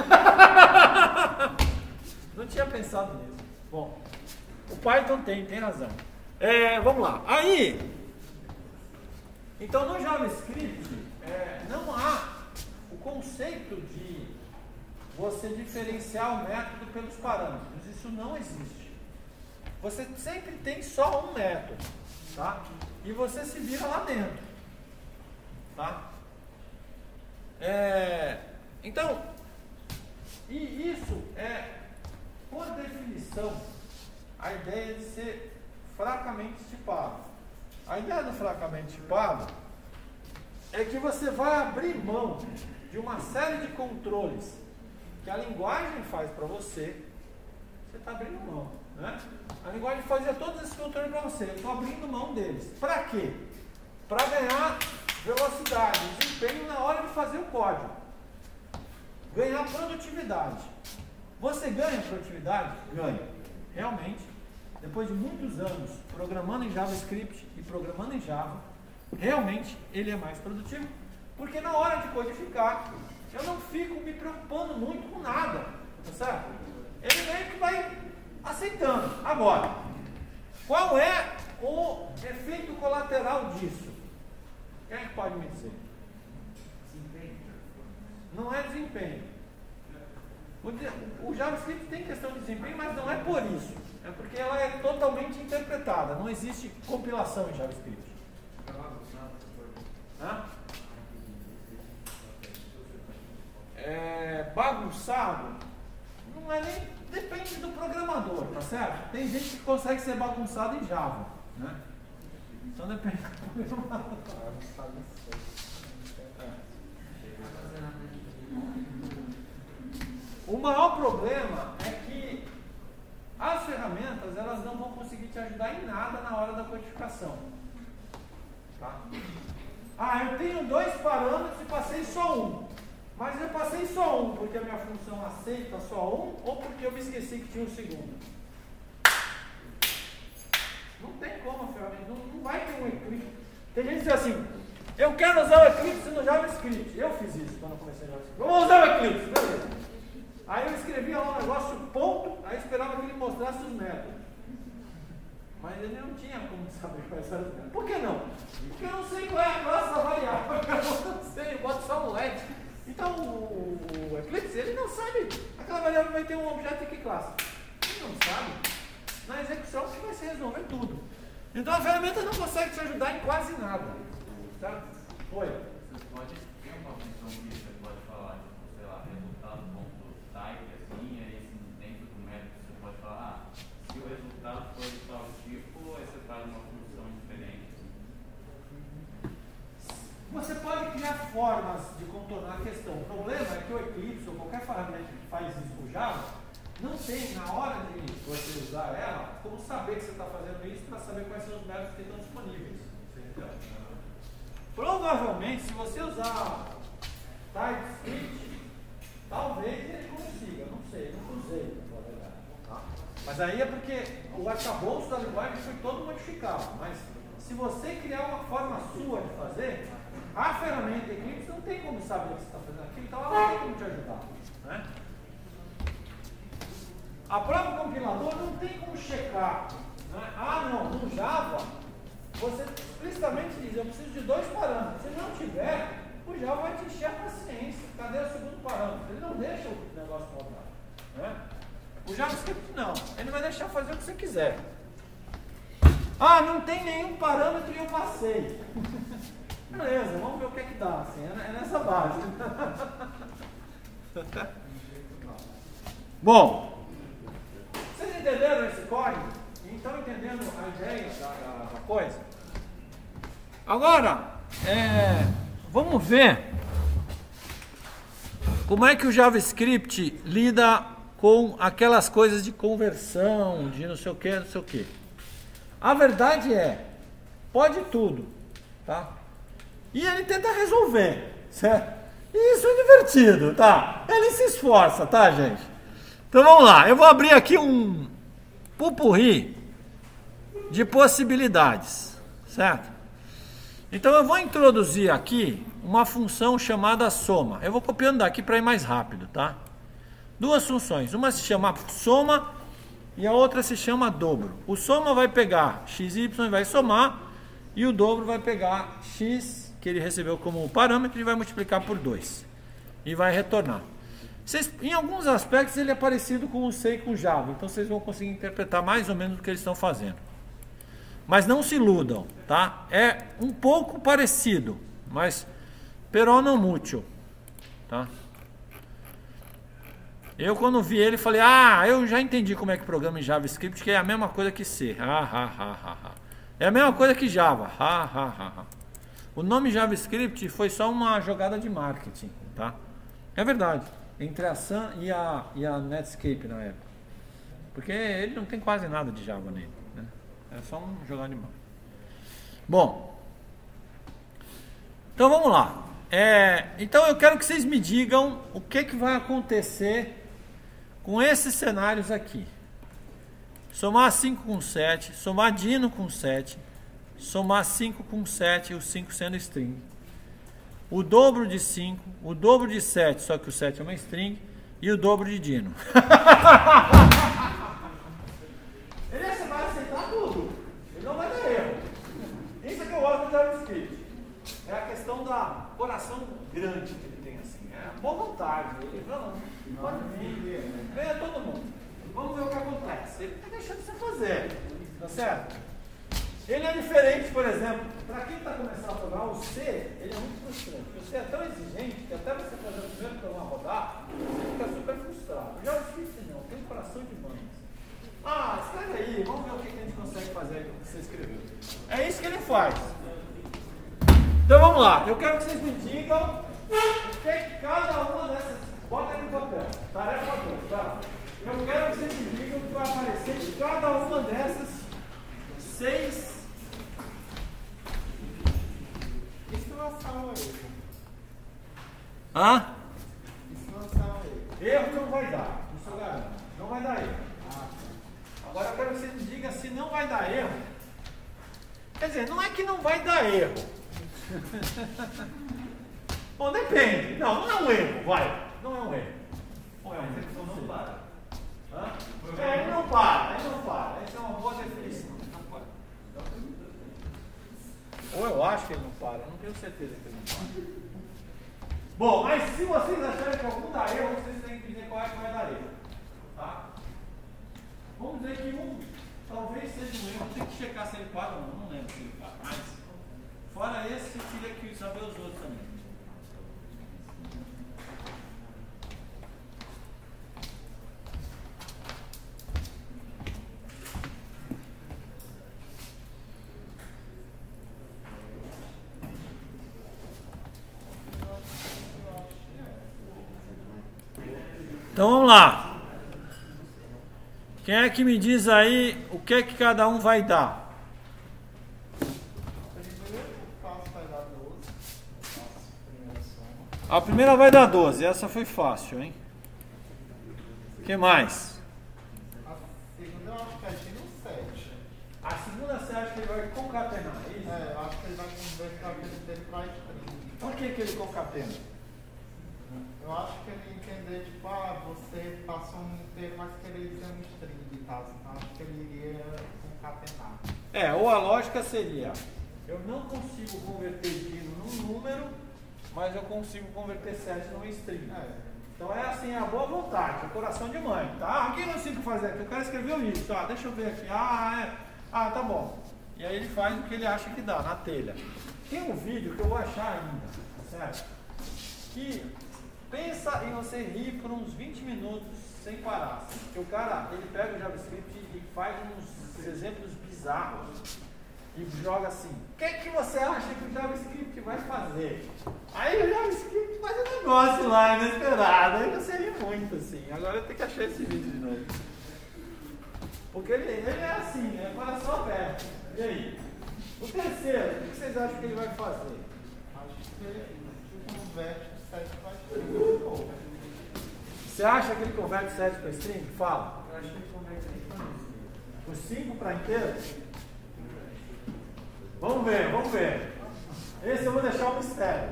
Não tinha pensado nisso. Bom, o Python tem razão. Vamos lá. Aí, então no JavaScript, não há o conceito de você diferenciar o método pelos parâmetros. Isso não existe. Você sempre tem só um método, tá? E você se vira lá dentro, tá? Então, e isso é, por definição, a ideia de ser fracamente tipado. A ideia do fracamente tipado é que você vai abrir mão de uma série de controles que a linguagem faz para você. Você está abrindo mão. né? A linguagem fazia todos esses controles para você. Eu estou abrindo mão deles. Para quê? Para ganhar velocidade, desempenho na hora de fazer o código. Ganhar produtividade. Você ganha produtividade? Ganha. Realmente, depois de muitos anos programando em JavaScript e programando em Java, realmente ele é mais produtivo. Porque na hora de codificar, eu não fico me preocupando muito com nada. Tá certo? Ele meio que vai aceitando. Agora, qual é o efeito colateral disso? Quem é que pode me dizer? Desempenho. Não é desempenho. O JavaScript tem questão de desempenho, mas não é por isso. É porque ela é totalmente interpretada. Não existe compilação em JavaScript. Hã? Bagunçado? Não é nem... Depende do programador, tá certo? Tem gente que consegue ser bagunçado em Java, né? Então depende do programador. O maior problema é que as ferramentas, elas não vão conseguir te ajudar em nada na hora da codificação. Tá? Eu tenho 2 parâmetros e passei só um. Mas eu passei só um porque a minha função aceita só um ou porque eu me esqueci que tinha um segundo. Não tem como a ferramenta, não vai ter um Eclipse. Tem gente que diz assim, eu quero usar o Eclipse no JavaScript. Eu fiz isso quando eu comecei no JavaScript. Vamos usar o Eclipse, beleza. Aí eu escrevia lá um negócio, ponto, aí esperava que ele mostrasse os métodos. Mas ele não tinha como saber quais eram os métodos. Por que não? Porque eu não sei qual é a classe da variável. Eu não sei, eu boto só um LED. Então o Eclipse, ele não sabe. Aquela variável vai ter um objeto em que classe? Ele não sabe. Na execução que vai se resolver tudo. Então a ferramenta não consegue te ajudar em quase nada. Certo? Oi. Você pode ter uma função que você pode falar, tipo, sei lá, resultado.type, assim, aí dentro do método você pode falar, se o resultado for de tal tipo, aí você faz uma função diferente. Você pode criar formas de contornar a questão. O problema é que o Eclipse ou qualquer ferramenta que faz isso com Java não tem, na hora de você usar ela, como saber que você está fazendo isso para saber quais são os métodos que estão disponíveis. Entendeu? Provavelmente, se você usar TypeScript, talvez ele consiga, não sei, não usei, na verdade. Tá? Mas aí é porque o arcabouço da linguagem foi todo modificado. Mas se você criar uma forma sua de fazer, a ferramenta Eclipse não tem como saber o que você está fazendo aqui, então ela não tem como te ajudar. Né? A própria compilador não tem como checar. Né? Não, no Java, você explicitamente diz, eu preciso de 2 parâmetros. Se não tiver, o Java vai te encher a paciência. Cadê o segundo parâmetro? Ele não deixa o negócio rodar. Né? O JavaScript não, ele vai deixar fazer o que você quiser. Não tem nenhum parâmetro e eu passei. Beleza, vamos ver o que é que dá. Assim, é nessa base. Bom, vocês entenderam esse código? Estão entendendo a ideia da coisa? Agora, vamos ver como é que o JavaScript lida com aquelas coisas de conversão, de não sei o que, não sei o que. A verdade é, pode tudo, tá? E ele tenta resolver, certo? E isso é divertido, tá? Ele se esforça, tá, gente? Então vamos lá, eu vou abrir aqui um pupurri de possibilidades, certo? Então eu vou introduzir aqui uma função chamada soma. Eu vou copiando daqui para ir mais rápido, tá? 2 funções, uma se chama soma e a outra se chama dobro. O soma vai pegar x e y e vai somar, e o dobro vai pegar x, que ele recebeu como parâmetro, e vai multiplicar por 2 e vai retornar. Em alguns aspectos ele é parecido com o C e com o Java, então vocês vão conseguir interpretar mais ou menos o que eles estão fazendo. Mas não se iludam, tá? É um pouco parecido, mas però não muito, tá? Eu quando vi ele falei, eu já entendi como é que programa em JavaScript, que é a mesma coisa que C. É a mesma coisa que Java. O nome JavaScript foi só uma jogada de marketing, tá? É verdade. Entre a Sun e a Netscape na época. Porque ele não tem quase nada de Java nele, né? É só um jogar de mão. Bom, então vamos lá. Então eu quero que vocês me digam o que vai acontecer com esses cenários aqui. Somar 5 com 7, somar Dino com 7, somar 5 com 7, o 5 sendo string. O dobro de 5, o dobro de 7, só que o 7 é uma string, e o dobro de Dino. Ele vai aceitar tudo. Ele não vai dar erro. Isso é que eu gosto do JavaScript. É a questão da coração grande que ele tem assim. É a boa vontade. Ele fala, pode vir, venha todo mundo. Vamos ver o que acontece. Ele está deixando você fazer. Tá certo? Ele é diferente, por exemplo, para quem está começando a programar, o C, ele é muito frustrante. O C é tão exigente que até você fazer o primeiro programa rodar, você fica super frustrado. O JavaScript não, tem um coração de mães. Escreve aí, vamos ver o que a gente consegue fazer aí com o que você escreveu. É isso que ele faz. Então vamos lá, eu quero que vocês me digam o que cada uma dessas. Bota aí no papel, tarefa 2, tá? Eu quero que vocês me digam o que vai aparecer de cada uma dessas 6. Isso não é erro. Isso não é erro. Erro não vai dar, isso eu garanto. Não vai dar erro. Agora eu quero que você me diga se não vai dar erro. Quer dizer, não é que não vai dar erro. Bom, depende. Não é um erro, vai. Não é um erro. Ou é um erro? Então não para. Ele não para, ele não para. Essa é uma boa definição. Não para. Ou eu acho que ele não para, eu não tenho certeza que ele não para. Bom, mas se vocês acharem que algum dá erro, vocês têm que dizer qual é que vai dar erro. Tá? Vamos dizer que um talvez seja um erro, tem que checar se ele para ou não lembro se ele para. Mas, fora esse, eu queria que saber os outros também. Então vamos lá. Quem é que me diz aí o que cada um vai dar? A primeira vai dar 12. Essa foi fácil, hein? O que mais? A segunda eu acho que é Dino 7. A segunda você acha que ele vai concatenar, é isso? Eu acho que ele vai converter a vida dele para string. Por que ele concatena? Eu acho que ele entender, tipo, você passou um inteiro, mas queria dizer um string e tal. Então acho que ele iria concatenar. Ou a lógica seria, eu não consigo converter Dino num número, mas eu consigo converter 7 num string. Então é assim, a boa vontade, o coração de mãe, tá? O que eu não consigo fazer aqui? O cara escreveu isso, deixa eu ver aqui. Tá bom. E aí ele faz o que ele acha que dá, na telha. Tem um vídeo que eu vou achar ainda, certo? Que pensa em você rir por uns 20 minutos sem parar. Assim. Porque o cara, ele pega o JavaScript e faz uns exemplos bizarros. E joga assim, o que você acha que o JavaScript vai fazer? Aí o JavaScript faz um negócio lá inesperado, aí você ri muito assim. Agora eu tenho que achar esse vídeo de novo. Porque ele é assim, coração aberto. E aí? O terceiro, o que vocês acham que ele vai fazer? Acho que ele converte 7 para string. Você acha que ele converte 7 para string? Fala. Eu acho que ele converte O 5 para inteiro? Vamos ver. Esse eu vou deixar um mistério.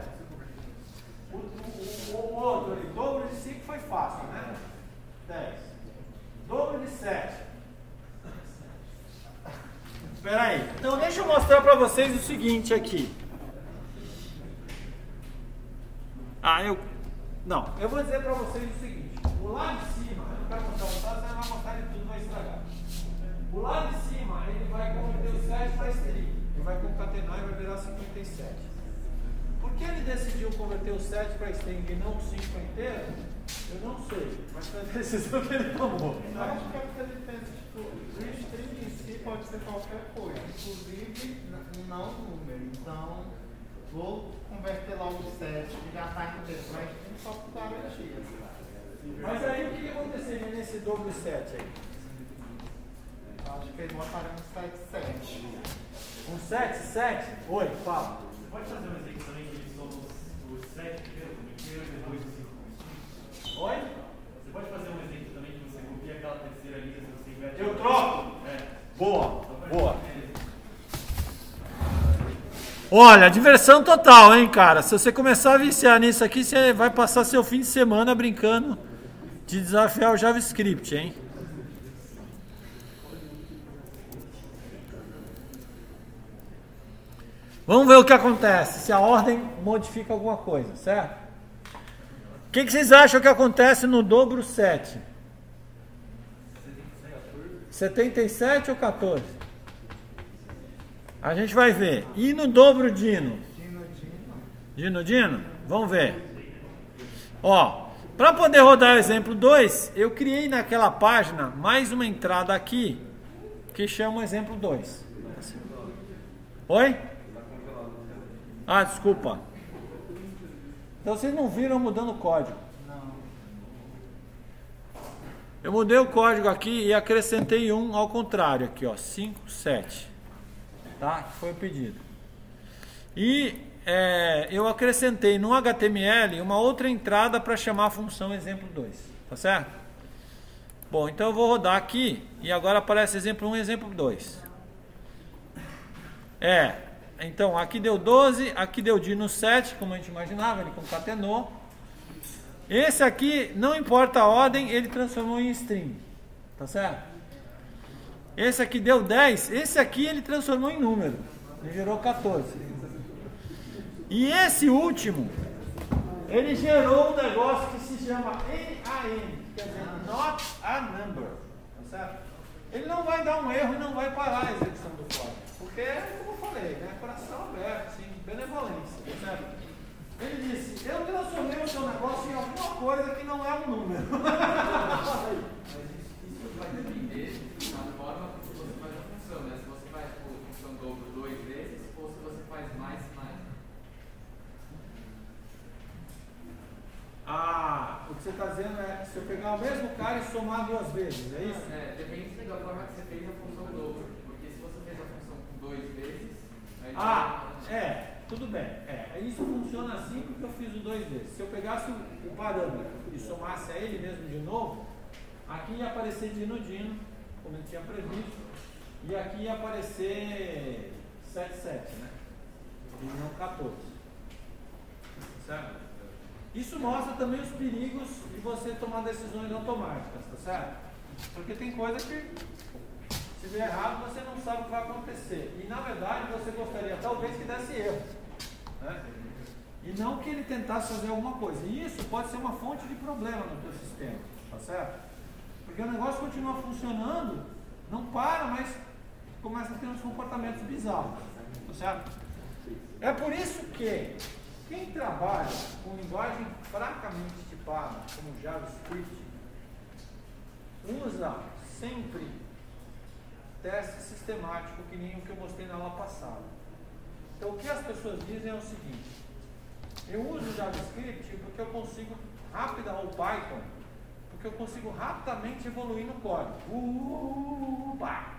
O outro ali, dobro de 5 foi fácil, né? 10. Dobro de 7. Espera aí. Então deixa eu mostrar para vocês o seguinte aqui. Eu vou dizer para vocês o seguinte. O lado de cima, eu não quero mostrar o lado, você vai mostrar de tudo, vai estragar. O lado de cima, ele vai converter o 7 para string. Ele vai concatenar e vai virar 57. Por que ele decidiu converter o 7 para string e não o 5 para inteiro? Eu não sei, mas foi a decisão que ele tomou. Eu acho que é porque ele pensa, tipo, o string em si pode ser qualquer coisa, inclusive não número. Então, vou converter logo o 7, que já está em texto, mas tem só por garantia. Mas aí o que aconteceria nesse dobro 7 aí? Acho que eles botaram um 7,7. Um 7, 7? Oi, fala. Você pode fazer um exemplo também que são os 7 primeiros e depois os 5? Oi? Você pode fazer um exemplo também que você copia aquela terceira linha se você inverte? Eu troco? É. Boa, boa. Olha, diversão total, hein, cara? Se você começar a viciar nisso aqui, você vai passar seu fim de semana brincando de desafiar o JavaScript, hein? Vamos ver o que acontece, se a ordem modifica alguma coisa, certo? O que vocês acham que acontece no dobro 7? 77 ou 14? A gente vai ver. E no dobro Dino? Dino? Vamos ver. Ó, para poder rodar o exemplo 2, eu criei naquela página mais uma entrada aqui que chama exemplo 2. Oi? Ah, desculpa. Então vocês não viram mudando o código. Não. Eu mudei o código aqui e acrescentei um ao contrário aqui, ó, 5, 7. Tá? Que foi o pedido. E eu acrescentei no HTML uma outra entrada para chamar a função exemplo 2. Tá certo? Bom, então eu vou rodar aqui e agora aparece exemplo 1 e exemplo 2. Então aqui deu 12, aqui deu Dino 7, como a gente imaginava, ele concatenou. Esse aqui, não importa a ordem, ele transformou em string. Tá certo? Esse aqui deu 10, esse aqui ele transformou em número. Ele gerou 14. E esse último, ele gerou um negócio que se chama NaN, quer dizer, not a number. Tá certo? Ele não vai dar um erro e não vai parar a execução do código. Porque, como eu falei, né? Coração aberto, assim, benevolência. Tá certo? Ele disse, eu transformei o seu negócio em alguma coisa que não é um número. Mas isso vai depender da forma que você faz a função, né? Se você faz a função dobro 2 vezes ou se você faz mais. Ah, o que você está dizendo é se eu pegar o mesmo cara e somar 2 vezes, é isso? Depende da forma que você fez a função dobro. Porque se você fez a função com 2 vezes... Tudo bem. Isso funciona assim porque eu fiz o 2 vezes. Se eu pegasse o parâmetro e somasse a ele mesmo de novo, aqui ia aparecer Dino, como eu tinha previsto, e aqui ia aparecer 7, né? E não 14. Certo? Isso mostra também os perigos de você tomar decisões automáticas, tá certo? Porque tem coisa que, se der errado, você não sabe o que vai acontecer. E, na verdade, você gostaria talvez que desse erro, né? E não que ele tentasse fazer alguma coisa. E isso pode ser uma fonte de problema no teu sistema, tá certo? Porque o negócio continua funcionando, não para, mas começa a ter uns comportamentos bizarros, tá certo? É por isso que quem trabalha com linguagem fracamente tipada, como JavaScript, usa sempre teste sistemático, que nem o que eu mostrei na aula passada. Então, o que as pessoas dizem é o seguinte: eu uso o JavaScript porque eu consigo ou Python, porque eu consigo rapidamente evoluir no código.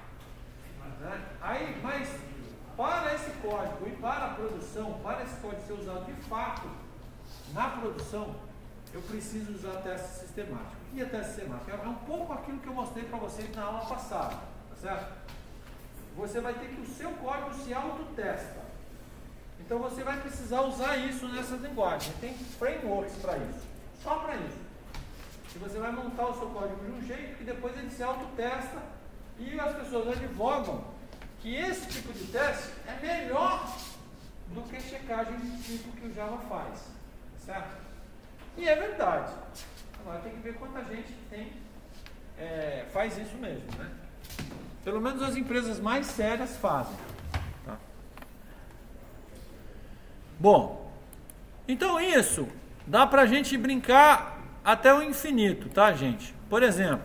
Mas para esse código e para a produção, para esse código ser usado de fato na produção, eu preciso usar teste sistemático. E a teste sistemática é um pouco aquilo que eu mostrei para vocês na aula passada, tá certo? Você vai ter que o seu código se autotesta. Então você vai precisar usar isso nessas linguagens. Tem frameworks para isso, só para isso. E você vai montar o seu código de um jeito que depois ele se autotesta, e as pessoas advogam que esse tipo de teste é melhor do que a checagem de tipo que o Java faz, certo? E é verdade. Agora tem que ver quanta gente faz isso mesmo, né? Pelo menos as empresas mais sérias fazem. Tá? Bom, então isso dá pra gente brincar até o infinito, tá, gente? Por exemplo,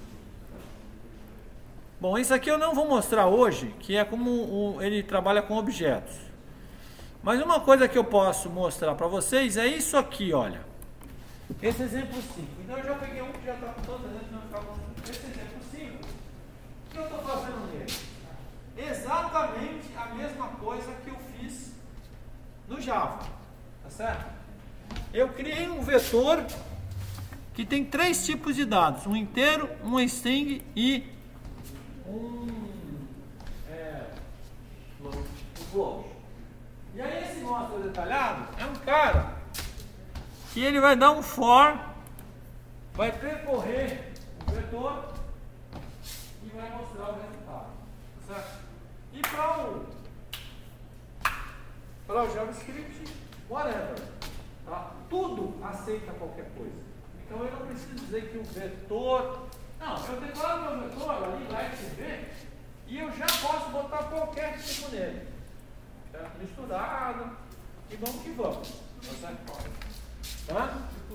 bom, isso aqui eu não vou mostrar hoje, que é como ele trabalha com objetos. Mas uma coisa que eu posso mostrar para vocês é isso aqui, olha. Esse exemplo 5. Então eu já peguei um que já está com todos os exemplos, esse exemplo 5. eu estou fazendo nele? Exatamente a mesma coisa que eu fiz no Java, tá certo? Eu criei um vetor que tem 3 tipos de dados, um inteiro, um string e um float. E aí esse mostra detalhado é um cara que ele vai dar um for, vai percorrer o vetor e vai mostrar o resultado, tá certo? E para o JavaScript, whatever, tá? Tudo aceita qualquer coisa. Então eu não preciso dizer que o vetor, não, eu declaro meu vetor ali, lá v, e eu já posso botar qualquer tipo nele, certo? Misturado, e vamos que vamos, tá certo? Tá?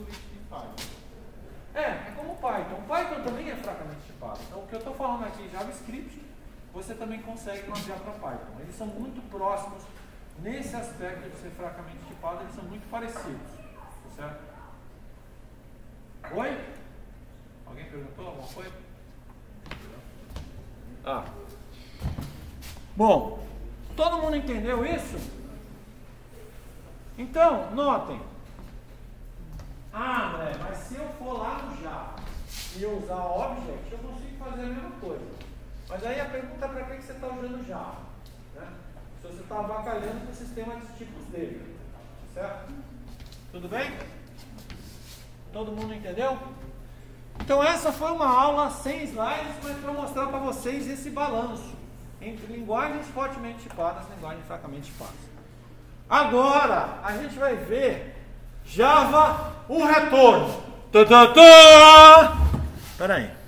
É como o Python. O Python também é fracamente tipado. Então o que eu estou falando aqui em JavaScript, você também consegue mapear para Python. Eles são muito próximos nesse aspecto de ser fracamente tipado, eles são muito parecidos, tá certo? Oi? Alguém perguntou alguma coisa? Bom, todo mundo entendeu isso? Então, notem. André, mas se eu for lá no Java e eu usar Object, eu consigo fazer a mesma coisa. Mas aí a pergunta é para que você está usando Java? Né? Se você está avacalhando com o sistema de tipos dele. Certo? Tudo bem? Todo mundo entendeu? Então essa foi uma aula sem slides, mas para mostrar para vocês esse balanço entre linguagens fortemente tipadas e linguagens fracamente tipadas. Agora a gente vai ver Java, o retorno. Espera aí.